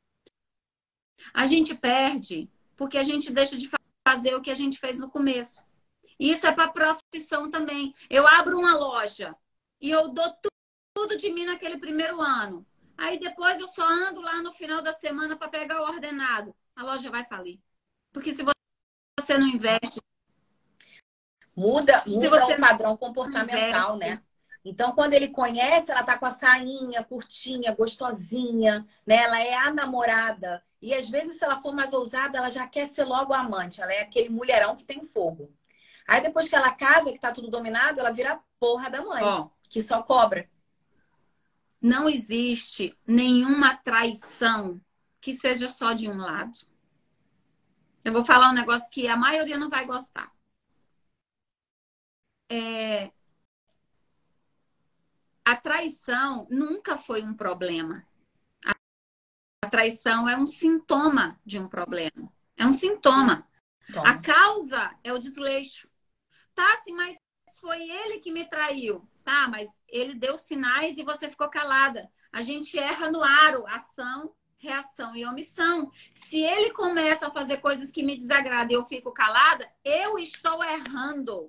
A gente perde porque a gente deixa de fazer o que a gente fez no começo. Isso é para profissão também. Eu abro uma loja e eu dou tudo de mim naquele primeiro ano. Aí depois eu só ando lá no final da semana para pegar o ordenado. A loja vai falir. Porque se você não investe... Muda, muda o padrão comportamental, né? Então, quando ele conhece, ela tá com a sainha curtinha, gostosinha, né? Ela é a namorada. E às vezes, se ela for mais ousada, ela já quer ser logo a amante. Ela é aquele mulherão que tem fogo. Aí depois que ela casa, que tá tudo dominado, ela vira a porra da mãe, oh, que só cobra. Não existe nenhuma traição que seja só de um lado. Eu vou falar um negócio que a maioria não vai gostar. É... A traição nunca foi um problema. A traição é um sintoma de um problema. É um sintoma. Toma. A causa é o desleixo. Tá, sim, mas foi ele que me traiu. Tá, mas ele deu sinais e você ficou calada. A gente erra no aro, ação, reação e omissão. Se ele começa a fazer coisas que me desagradam e eu fico calada, eu estou errando.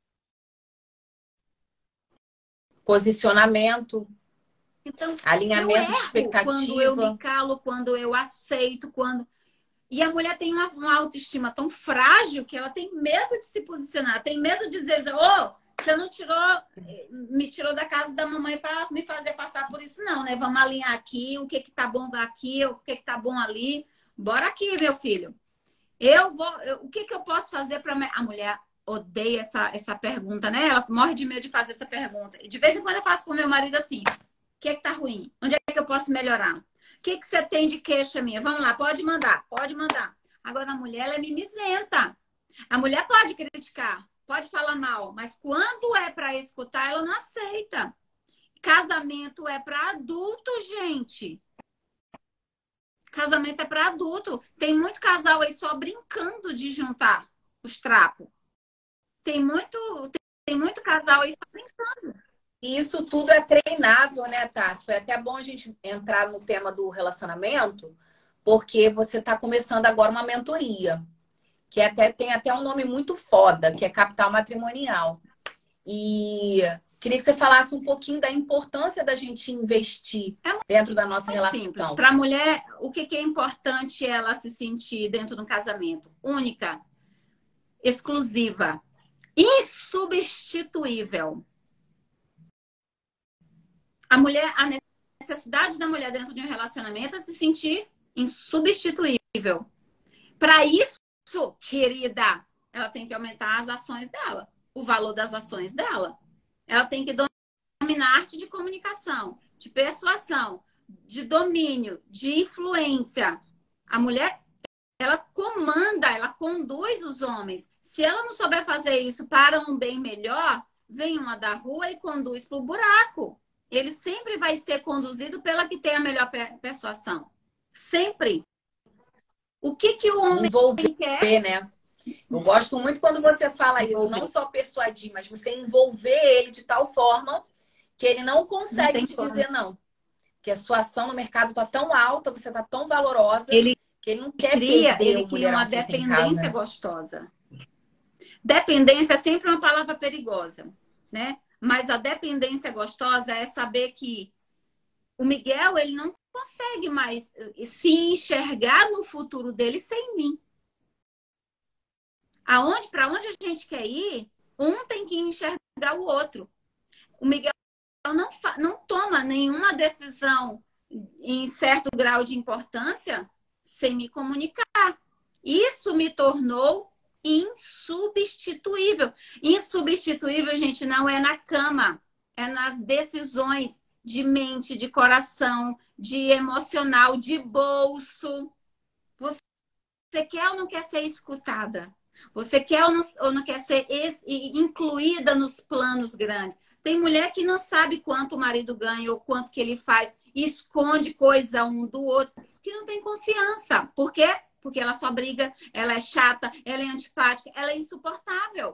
Posicionamento, então, alinhamento eu de erro expectativa. Quando eu me calo, quando eu aceito, quando... E a mulher tem uma, uma autoestima tão frágil que ela tem medo de se posicionar, tem medo de dizer, ô, oh, você não tirou, me tirou da casa da mamãe para me fazer passar por isso, não, né? Vamos alinhar aqui, o que que tá bom aqui, o que que tá bom ali. Bora aqui, meu filho. Eu vou, eu, o que que eu posso fazer para a mulher odeia essa, essa pergunta, né? Ela morre de medo de fazer essa pergunta. E de vez em quando eu faço pro meu marido assim: o que é que tá ruim? Onde é que eu posso melhorar? O que que você tem de queixa minha? Vamos lá, pode mandar, pode mandar. Agora, a mulher, ela é mimizenta. A mulher pode criticar, pode falar mal, mas quando é para escutar, ela não aceita. Casamento é para adulto, gente. Casamento é para adulto. Tem muito casal aí só brincando de juntar os trapos. Tem muito, tem, tem muito casal aí só brincando. E isso tudo é treinável, né, Tassi? Foi até bom a gente entrar no tema do relacionamento, porque você está começando agora uma mentoria, que até, tem até um nome muito foda, que é Capital Matrimonial. E queria que você falasse um pouquinho da importância da gente investir é dentro da nossa relação. Simples. Para a mulher, o que é importante ela se sentir dentro de um casamento? Única, exclusiva, insubstituível. A mulher, a necessidade da mulher dentro de um relacionamento é se sentir insubstituível. Para isso, querida, ela tem que aumentar as ações dela, o valor das ações dela. Ela tem que dominar a arte de comunicação, de persuasão, de domínio, de influência. A mulher, ela comanda, ela conduz os homens. Se ela não souber fazer isso para um bem melhor, vem uma da rua e conduz para o buraco. Ele sempre vai ser conduzido pela que tem a melhor persuasão. Sempre. O que, que o homem envolver, quer? Né? Eu gosto muito quando você fala envolver. Isso, não só persuadir, mas você envolver ele de tal forma que ele não consegue não te forma. dizer não. Que a sua ação no mercado está tão alta, você está tão valorosa, ele que ele não quer cria, perder ele o cria uma dependência gostosa. Dependência é sempre uma palavra perigosa, né? Mas a dependência gostosa é saber que o Miguel, ele não consegue mais se enxergar no futuro dele sem mim. Aonde, para onde a gente quer ir, um tem que enxergar o outro. O Miguel não, não toma nenhuma decisão em certo grau de importância sem me comunicar. Isso me tornou insubstituível. Insubstituível, gente, não é na cama, é nas decisões de mente, de coração, de emocional, de bolso. Você quer ou não quer ser escutada? Você quer ou não, ou não quer ser incluída nos planos grandes? Tem mulher que não sabe quanto o marido ganha ou quanto que ele faz, esconde coisa um do outro, que não tem confiança. Por quê? Porque ela só briga, ela é chata, ela é antipática, ela é insuportável.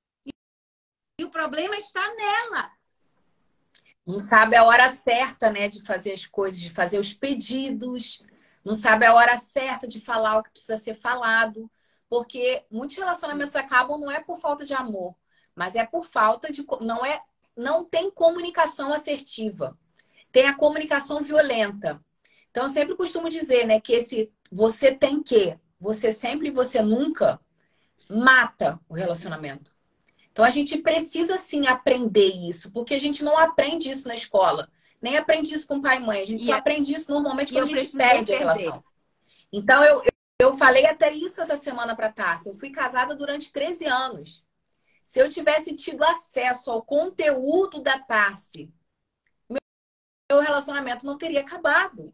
E o problema está nela. Não sabe a hora certa, né, de fazer as coisas, de fazer os pedidos. Não sabe a hora certa de falar o que precisa ser falado. Porque muitos relacionamentos acabam não é por falta de amor, mas é por falta de... Não, é, não tem comunicação assertiva. Tem a comunicação violenta. Então, eu sempre costumo dizer, né, que esse você tem que, você sempre e você nunca, mata o relacionamento. Então, a gente precisa, sim, aprender isso, porque a gente não aprende isso na escola. Nem aprende isso com pai e mãe. A gente e só é... aprende isso normalmente quando a gente perde a relação. Então, eu, eu falei até isso essa semana para a Tassi. Eu fui casada durante treze anos. Se eu tivesse tido acesso ao conteúdo da Tassi, meu relacionamento não teria acabado.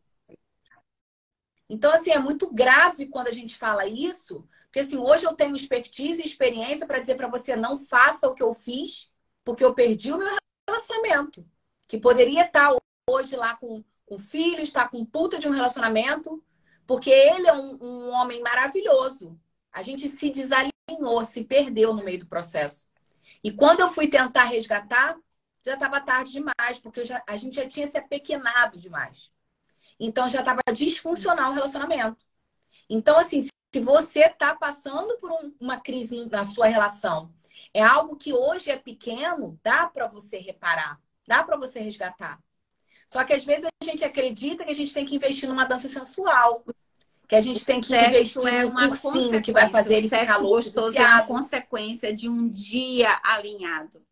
Então, assim, é muito grave quando a gente fala isso, porque, assim, hoje eu tenho expertise e experiência para dizer para você não faça o que eu fiz, porque eu perdi o meu relacionamento. Que poderia estar hoje lá com, com filho, estar com puta de um relacionamento, porque ele é um, um homem maravilhoso. A gente se desalinhou, se perdeu no meio do processo. E quando eu fui tentar resgatar, já estava tarde demais, porque já, a gente já tinha se apequenado demais. Então já estava disfuncional o relacionamento. Então, assim, se você está passando por um, uma crise na sua relação, é algo que hoje é pequeno, dá para você reparar, dá para você resgatar. Só que às vezes a gente acredita que a gente tem que investir numa dança sensual, que a gente tem que Sexo investir é num uma cursinho que vai fazer consequência. O ele ficar sexo louco e gostoso é uma viciado. consequência de um dia alinhado.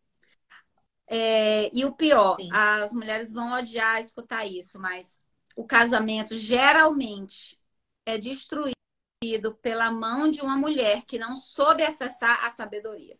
É, e o pior, Sim. as mulheres vão odiar escutar isso, mas o casamento geralmente é destruído pela mão de uma mulher que não soube acessar a sabedoria.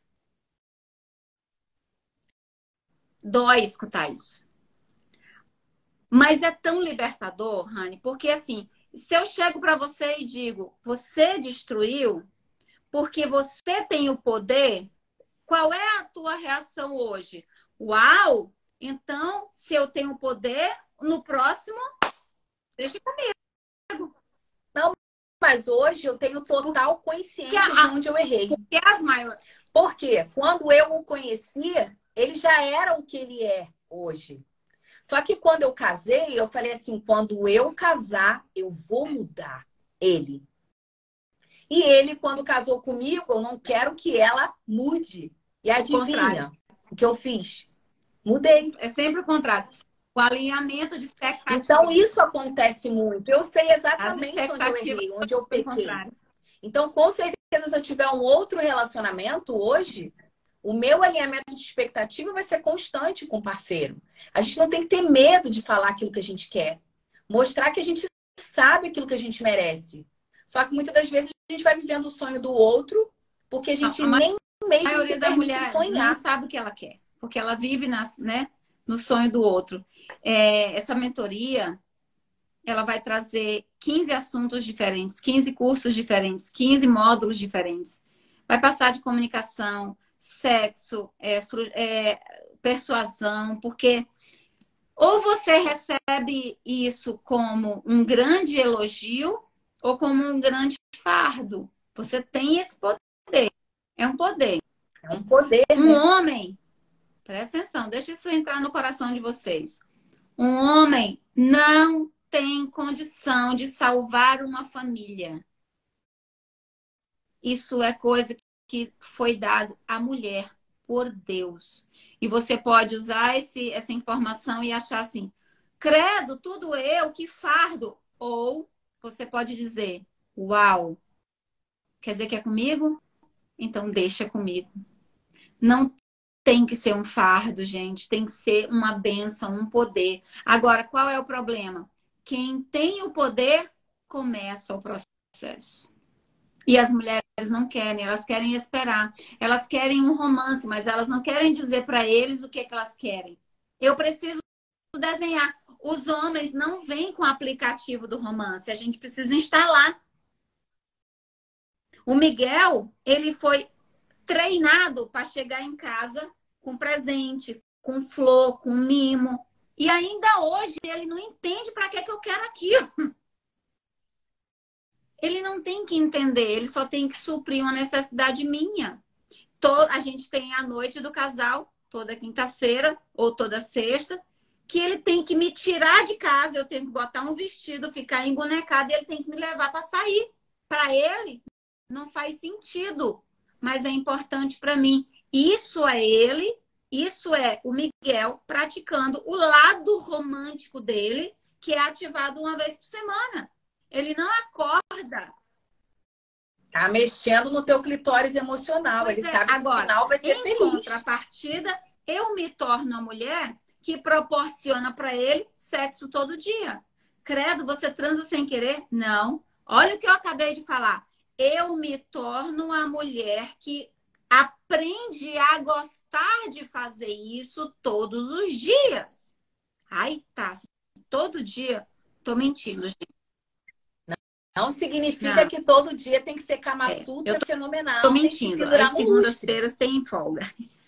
Dói escutar isso. Mas é tão libertador, Rani, porque assim, se eu chego para você e digo, você destruiu porque você tem o poder, qual é a tua reação hoje? Uau! Então, se eu tenho poder, no próximo, deixa comigo. Não, mas hoje eu tenho total consciência a, de onde eu errei. Porque as maiores. Porque quando eu o conhecia, ele já era o que ele é hoje. Só que quando eu casei, eu falei assim, quando eu casar, eu vou mudar ele. E ele, quando casou comigo, eu não quero que ela mude. E adivinha o que eu fiz? Mudei. É sempre o contrário. O alinhamento de expectativas. Então, isso acontece muito. Eu sei As exatamente onde eu expectativas errei, onde eu pequei. contrário. Então, com certeza, se eu tiver um outro relacionamento hoje, o meu alinhamento de expectativa vai ser constante com o parceiro. A gente não tem que ter medo de falar aquilo que a gente quer. Mostrar que a gente sabe aquilo que a gente merece. Só que muitas das vezes a gente vai vivendo o sonho do outro, porque a gente A nem mesmo maioria se da permite mulher sonhar. nem sabe o que ela quer, porque ela vive nas, né, no sonho do outro. É, essa mentoria, ela vai trazer quinze assuntos diferentes, quinze cursos diferentes, quinze módulos diferentes. Vai passar de comunicação, sexo, é, é, persuasão, porque ou você recebe isso como um grande elogio ou como um grande fardo. Você tem esse poder. É um poder. É um poder, Um né? homem, presta atenção, deixa isso entrar no coração de vocês. Um homem não tem condição de salvar uma família. Isso é coisa que foi dado à mulher por Deus. E você pode usar esse, essa informação e achar assim, credo, tudo eu, que fardo. Ou você pode dizer, uau, quer dizer que é comigo? Então deixa comigo. Não tem que ser um fardo, gente. Tem que ser uma bênção, um poder. Agora, qual é o problema? Quem tem o poder, começa o processo. E as mulheres não querem, elas querem esperar. Elas querem um romance, mas elas não querem dizer para eles o que, é que elas querem. Eu preciso desenhar. Os homens não vêm com o aplicativo do romance. A gente precisa instalar. O Miguel, ele foi treinado para chegar em casa com presente, com flor, com mimo. E ainda hoje ele não entende para que, que eu quero aquilo. Ele não tem que entender, ele só tem que suprir uma necessidade minha. A gente tem a noite do casal, toda quinta-feira ou toda sexta, que ele tem que me tirar de casa, eu tenho que botar um vestido, ficar embonecada e ele tem que me levar para sair. Para ele, não faz sentido, mas é importante para mim. Isso é ele, isso é o Miguel praticando o lado romântico dele, que é ativado uma vez por semana. Ele não acorda. Tá mexendo no teu clitóris emocional. Pois Ele é. sabe que Agora, no final vai ser em feliz. contrapartida, eu me torno a mulher que proporciona para ele sexo todo dia. Credo, você transa sem querer? Não. Olha o que eu acabei de falar. Eu me torno a mulher que aprende a gostar de fazer isso todos os dias. Ai, tá. Todo dia. Tô mentindo, gente. Não significa Não. que todo dia tem que ser Kama É, Sutra eu tô, fenomenal. tô Nem se mentindo. pendurar As no lustre. segundas-feiras tem folga.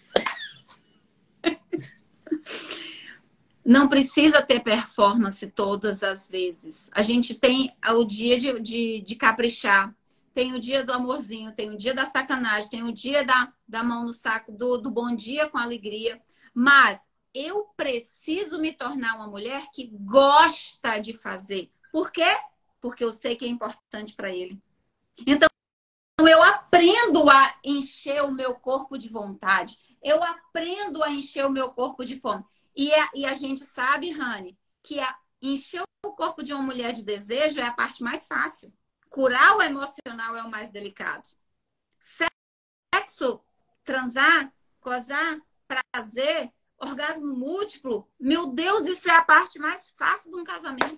Não precisa ter performance todas as vezes. A gente tem o dia de, de, de caprichar, tem o dia do amorzinho, tem o dia da sacanagem, tem o dia da, da mão no saco, do, do bom dia com alegria. Mas eu preciso me tornar uma mulher que gosta de fazer. Por quê? Porque eu sei que é importante para ele. Então, eu aprendo a encher o meu corpo de vontade. Eu aprendo a encher o meu corpo de fome. E a, e a gente sabe, Rani, que a, encher o corpo de uma mulher de desejo é a parte mais fácil. Curar o emocional é o mais delicado. Sexo, transar, gozar, prazer, orgasmo múltiplo. Meu Deus, isso é a parte mais fácil de um casamento.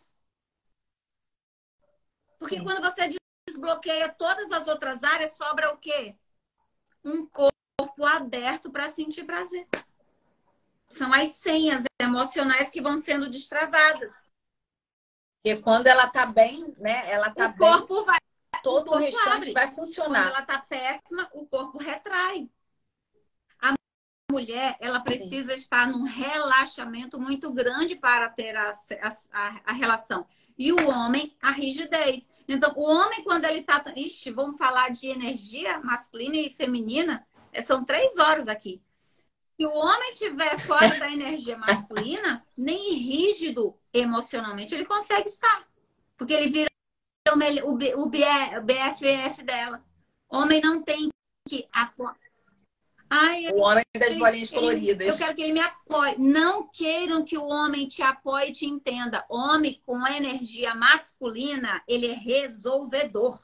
Porque quando você desbloqueia todas as outras áreas, sobra o quê? Um corpo aberto para sentir prazer. São as senhas emocionais que vão sendo destravadas. E quando ela tá bem, né? Ela tá o corpo bem, vai, todo o corpo o restante abre. vai Quando funcionar. ela tá péssima, o corpo retrai. A mulher, ela precisa Sim. estar num relaxamento muito grande para ter a, a, a relação. E o homem, a rigidez. Então, o homem, quando ele tá... Ixi, vamos falar de energia masculina e feminina. São três horas aqui. Se o homem estiver fora da energia masculina, nem rígido emocionalmente ele consegue estar. Porque ele vira o, B, o, B, o B F F dela. Homem não tem que apoiar. Ai, o homem das ele, bolinhas ele, coloridas. Eu quero que ele me apoie. Não queiram que o homem te apoie e te entenda. Homem com a energia masculina, ele é resolvedor.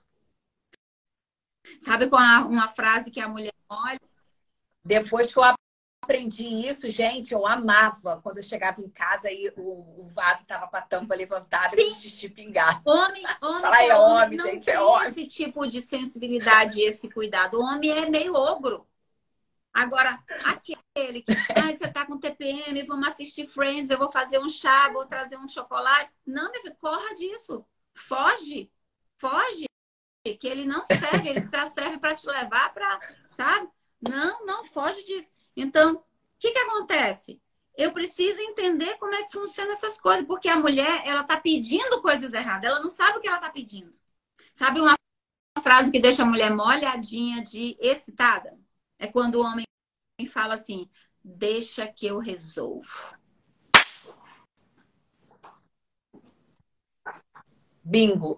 Sabe qual é uma frase que a mulher olha? Depois que eu aprendi isso, gente, eu amava quando eu chegava em casa e o, o vaso estava com a tampa levantada e o xixi pingado. Homem, homem, Fala, é homem homem, não gente, tem é homem. esse tipo de sensibilidade, esse cuidado. O homem é meio ogro. Agora, aquele que, ai, você tá com T P M, vamos assistir Friends, eu vou fazer um chá, vou trazer um chocolate. Não, meu filho, corra disso. Foge. Foge. Que ele não serve, ele só serve para te levar para, sabe? Não, não foge disso. Então, o que que acontece? Eu preciso entender como é que funcionam essas coisas, porque a mulher, ela tá pedindo coisas erradas, ela não sabe o que ela tá pedindo. Sabe uma frase que deixa a mulher molhadinha de excitada? É quando o homem fala assim, deixa que eu resolvo. Bingo.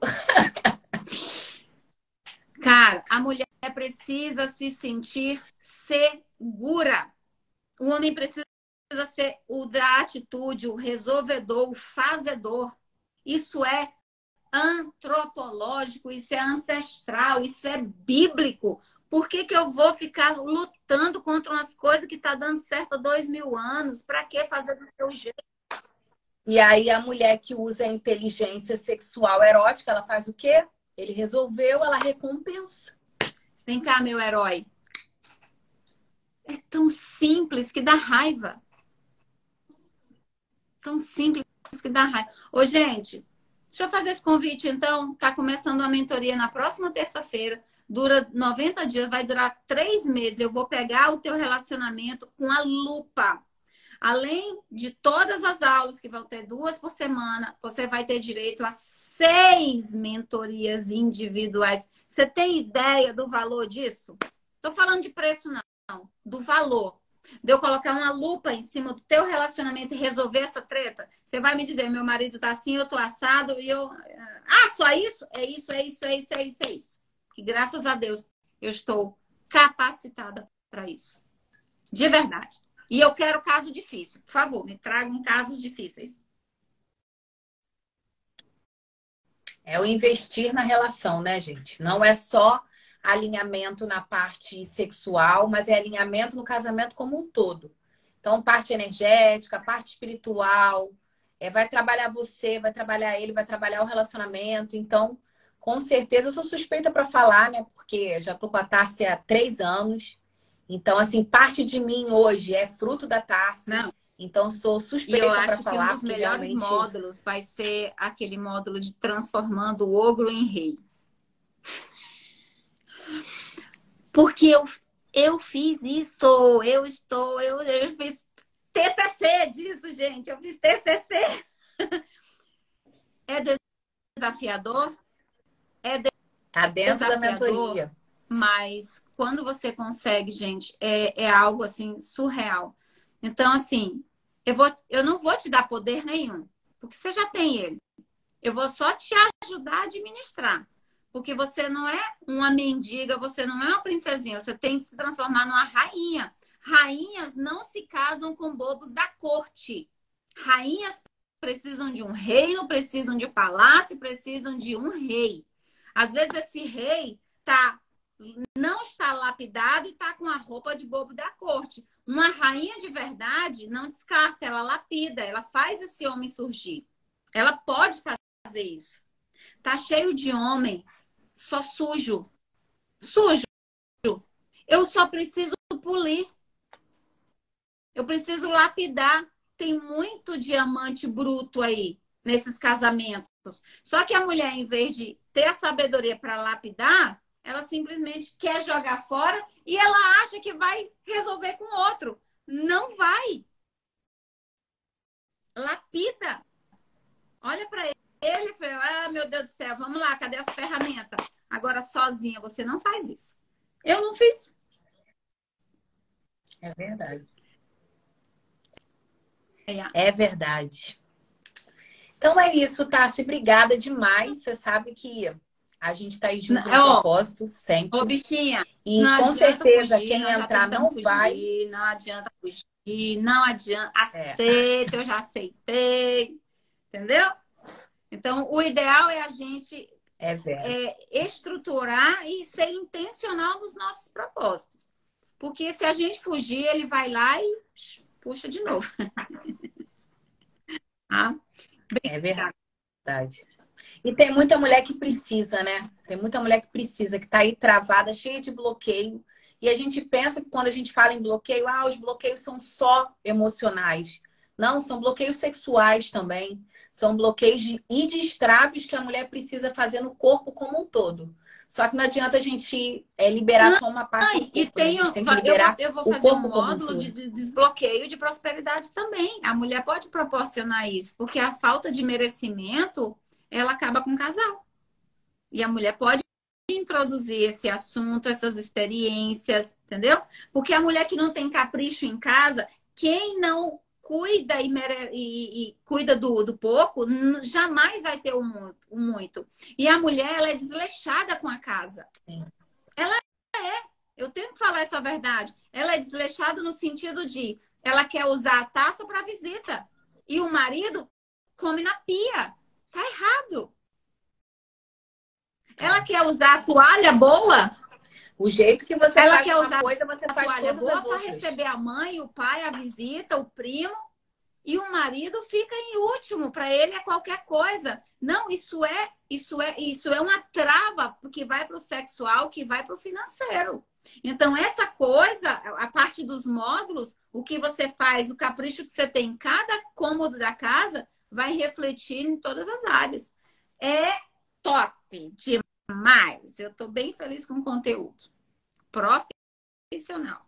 Cara, a mulher precisa se sentir segura. O homem precisa ser o da atitude, o resolvedor, o fazedor. Isso é antropológico, isso é ancestral, isso é bíblico. Por que que eu vou ficar lutando contra umas coisas que tá dando certo há dois mil anos? Para que fazer do seu jeito? E aí a mulher que usa a inteligência sexual erótica, ela faz o quê? Ele resolveu, ela recompensa. Vem cá, meu herói. É tão simples que dá raiva. Tão simples que dá raiva. Ô, gente, deixa eu fazer esse convite, então. Tá começando a mentoria na próxima terça-feira. Dura noventa dias, vai durar três meses. Eu vou pegar o teu relacionamento com a lupa. Além de todas as aulas, que vão ter duas por semana, você vai ter direito a seis mentorias individuais. Você tem ideia do valor disso? Tô falando de preço, não. Do valor. De eu colocar uma lupa em cima do teu relacionamento e resolver essa treta? Você vai me dizer, meu marido tá assim, eu tô assado e eu... Ah, só isso? É isso, é isso, é isso, é isso, é isso. Que graças a Deus eu estou capacitada para isso. De verdade. E eu quero caso difícil. Por favor, me tragam casos difíceis. É o investir na relação, né, gente? Não é só alinhamento na parte sexual, mas é alinhamento no casamento como um todo. Então, parte energética, parte espiritual, é, vai trabalhar você, vai trabalhar ele, vai trabalhar o relacionamento. Então, com certeza, eu sou suspeita para falar, né? Porque já tô com a Tárcia há três anos. Então, assim, parte de mim hoje é fruto da Tárcia. Não. Então, sou suspeita E eu para acho falar. que um dos melhores realmente... módulos vai ser aquele módulo de transformando o ogro em rei. Porque eu, eu fiz isso, eu estou, eu, eu fiz T C C disso, gente. Eu fiz T C C. É desafiador? É de... Tá dentro da mentoria. Mas quando você consegue, gente, é, é algo assim surreal. Então, assim, Eu, vou, eu não vou te dar poder nenhum, porque você já tem ele. Eu vou só te ajudar a administrar. Porque você não é uma mendiga, você não é uma princesinha. Você tem que se transformar numa rainha. Rainhas não se casam com bobos da corte. Rainhas precisam de um reino, precisam de palácio, precisam de um rei. Às vezes esse rei tá, não está lapidado e está com a roupa de bobo da corte. Uma rainha de verdade não descarta, ela lapida, ela faz esse homem surgir. Ela pode fazer isso. Tá cheio de homem só sujo. Sujo. Eu só preciso polir. Eu preciso lapidar. Tem muito diamante bruto aí nesses casamentos. Só que a mulher, em vez de ter a sabedoria para lapidar, ela simplesmente quer jogar fora e ela acha que vai resolver com outro. Não vai. Lapida. Olha para ele e fala, ah, meu Deus do céu, vamos lá, cadê as ferramentas? Agora, sozinha, você não faz isso. Eu não fiz. É verdade. É, É verdade. Então é isso, Tassi. Obrigada demais. Você sabe que a gente tá aí junto no ó, propósito, sempre. Ô, bichinha, E não com adianta certeza fugir, quem nós já entrar não tentamos vai. fugir, não adianta fugir, não adianta. É. Aceita, eu já aceitei. Entendeu? Então, o ideal é a gente É verdade. é, estruturar e ser intencional nos nossos propósitos. Porque se a gente fugir, ele vai lá e puxa de novo. Ah, É verdade. E tem muita mulher que precisa, né? Tem muita mulher que precisa, que tá aí travada, cheia de bloqueio. E a gente pensa que quando a gente fala em bloqueio, ah, os bloqueios são só emocionais. Não, são bloqueios sexuais também. São bloqueios de, e de estraves que a mulher precisa fazer no corpo como um todo. Só que não adianta a gente é, liberar só uma parte do corpo, e né? tem, A gente tem que eu liberar vou, eu vou o fazer um corpo como um módulo de, todo. de desbloqueio de prosperidade também. A mulher pode proporcionar isso, porque a falta de merecimento, ela acaba com o casal. E a mulher pode introduzir esse assunto, essas experiências, entendeu? Porque a mulher que não tem capricho em casa, quem não cuida e, mere... e, e cuida do, do pouco, jamais vai ter o muito, o muito. E a mulher, ela é desleixada com a casa. Sim. Ela é, eu tenho que falar essa verdade. Ela é desleixada no sentido de ela quer usar a taça para visita. E o marido come na pia. Tá errado. Ela quer usar a toalha boa. O jeito que você ela faz quer uma usar coisa, você a faz toalha todas boa as para outras. receber a mãe, o pai, a visita, o primo. E o marido fica em último. Para ele é qualquer coisa. Não, isso é, isso é, isso é uma trava que vai para o sexual, que vai para o financeiro. Então, essa coisa, a parte dos módulos, o que você faz, o capricho que você tem em cada cômodo da casa, vai refletir em todas as áreas. É top demais. Eu estou bem feliz com o conteúdo. Profissional.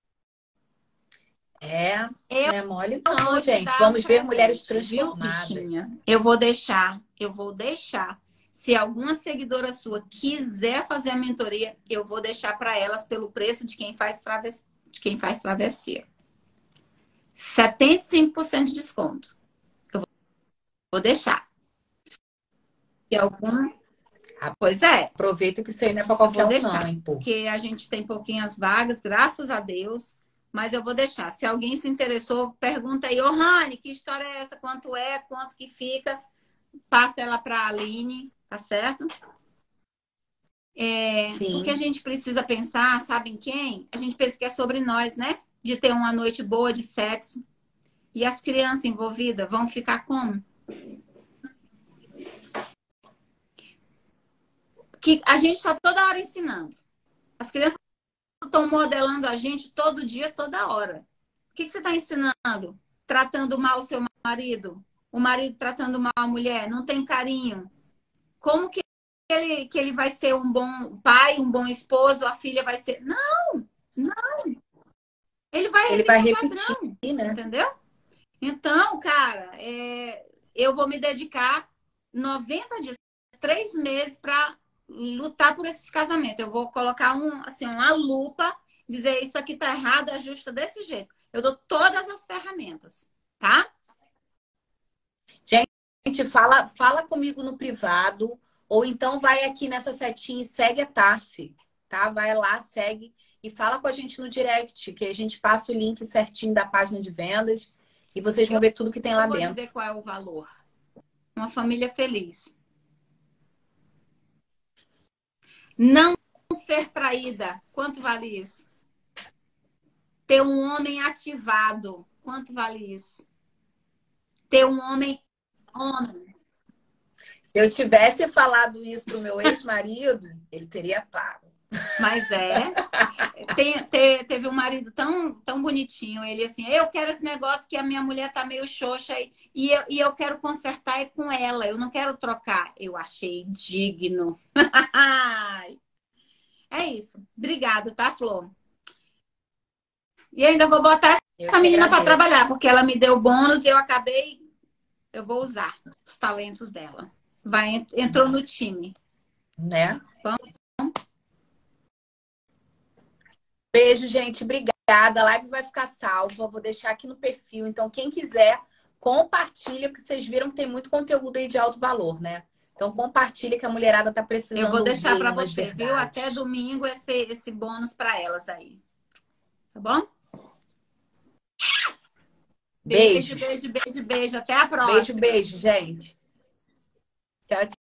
É, eu não é mole não, vou gente. Vamos um ver mulheres presente, viu, transformadas. bichinha? Eu vou deixar, eu vou deixar. Se alguma seguidora sua quiser fazer a mentoria, eu vou deixar para elas pelo preço de quem faz, traves... de quem faz travessia. setenta e cinco por cento de desconto. Eu vou deixar. Se algum... Ah, pois é. Aproveita que isso aí não é para qualquer um não, hein, pô. Porque a gente tem pouquinhas vagas, graças a Deus. Mas eu vou deixar. Se alguém se interessou, pergunta aí, ô Rani, que história é essa? Quanto é? Quanto que fica? Passa ela para a Aline, tá certo? É, porque a gente precisa pensar, sabe em quem? A gente pensa que é sobre nós, né? De ter uma noite boa de sexo. E as crianças envolvidas vão ficar como? Que a gente está toda hora ensinando. As crianças estão modelando a gente todo dia, toda hora. O que, que você está ensinando? Tratando mal o seu marido? O marido tratando mal a mulher? Não tem carinho? Como que ele, que ele vai ser um bom pai, um bom esposo? A filha vai ser... Não! Não! Ele vai ele repetir vai o repetir, padrão, né? entendeu? Então, cara, é... eu vou me dedicar noventa dias, três meses para lutar por esse casamento. Eu vou colocar um, assim, uma lupa, dizer isso aqui tá errado, ajusta desse jeito. Eu dou todas as ferramentas, tá? Gente, fala, fala comigo no privado, ou então vai aqui nessa setinha e segue a Tarsi, tá? Vai lá, segue e fala com a gente no direct, que a gente passa o link certinho da página de vendas e vocês vão Eu ver tudo que tem lá vou dentro. dizer qual é o valor. Uma família feliz. Não ser traída. Quanto vale isso? Ter um homem ativado. Quanto vale isso? Ter um homem homem. Se eu tivesse falado isso pro meu ex-marido, ele teria pago. Mas é. Tem, te, teve um marido tão, tão bonitinho. Ele assim, eu quero esse negócio que a minha mulher tá meio xoxa e, e, eu, e eu quero consertar é com ela. Eu não quero trocar. Eu achei digno. É isso. Obrigada, tá, Flor? E ainda vou botar Eu essa que menina para agradeço. trabalhar, porque ela me deu bônus e eu acabei. Eu vou usar os talentos dela. Vai, entrou no time. Né? Bom, Beijo, gente. Obrigada. A live vai ficar salva. Vou deixar aqui no perfil. Então, quem quiser, compartilha, porque vocês viram que tem muito conteúdo aí de alto valor, né? Então, compartilha que a mulherada tá eu precisando vou ouvir deixar aí para umas você, viu? Até verdades. domingo esse, esse bônus para elas aí. Tá bom? Beijo, Beijos. beijo, beijo, beijo. Até a Beijo, próxima. beijo, gente. Tchau, tchau.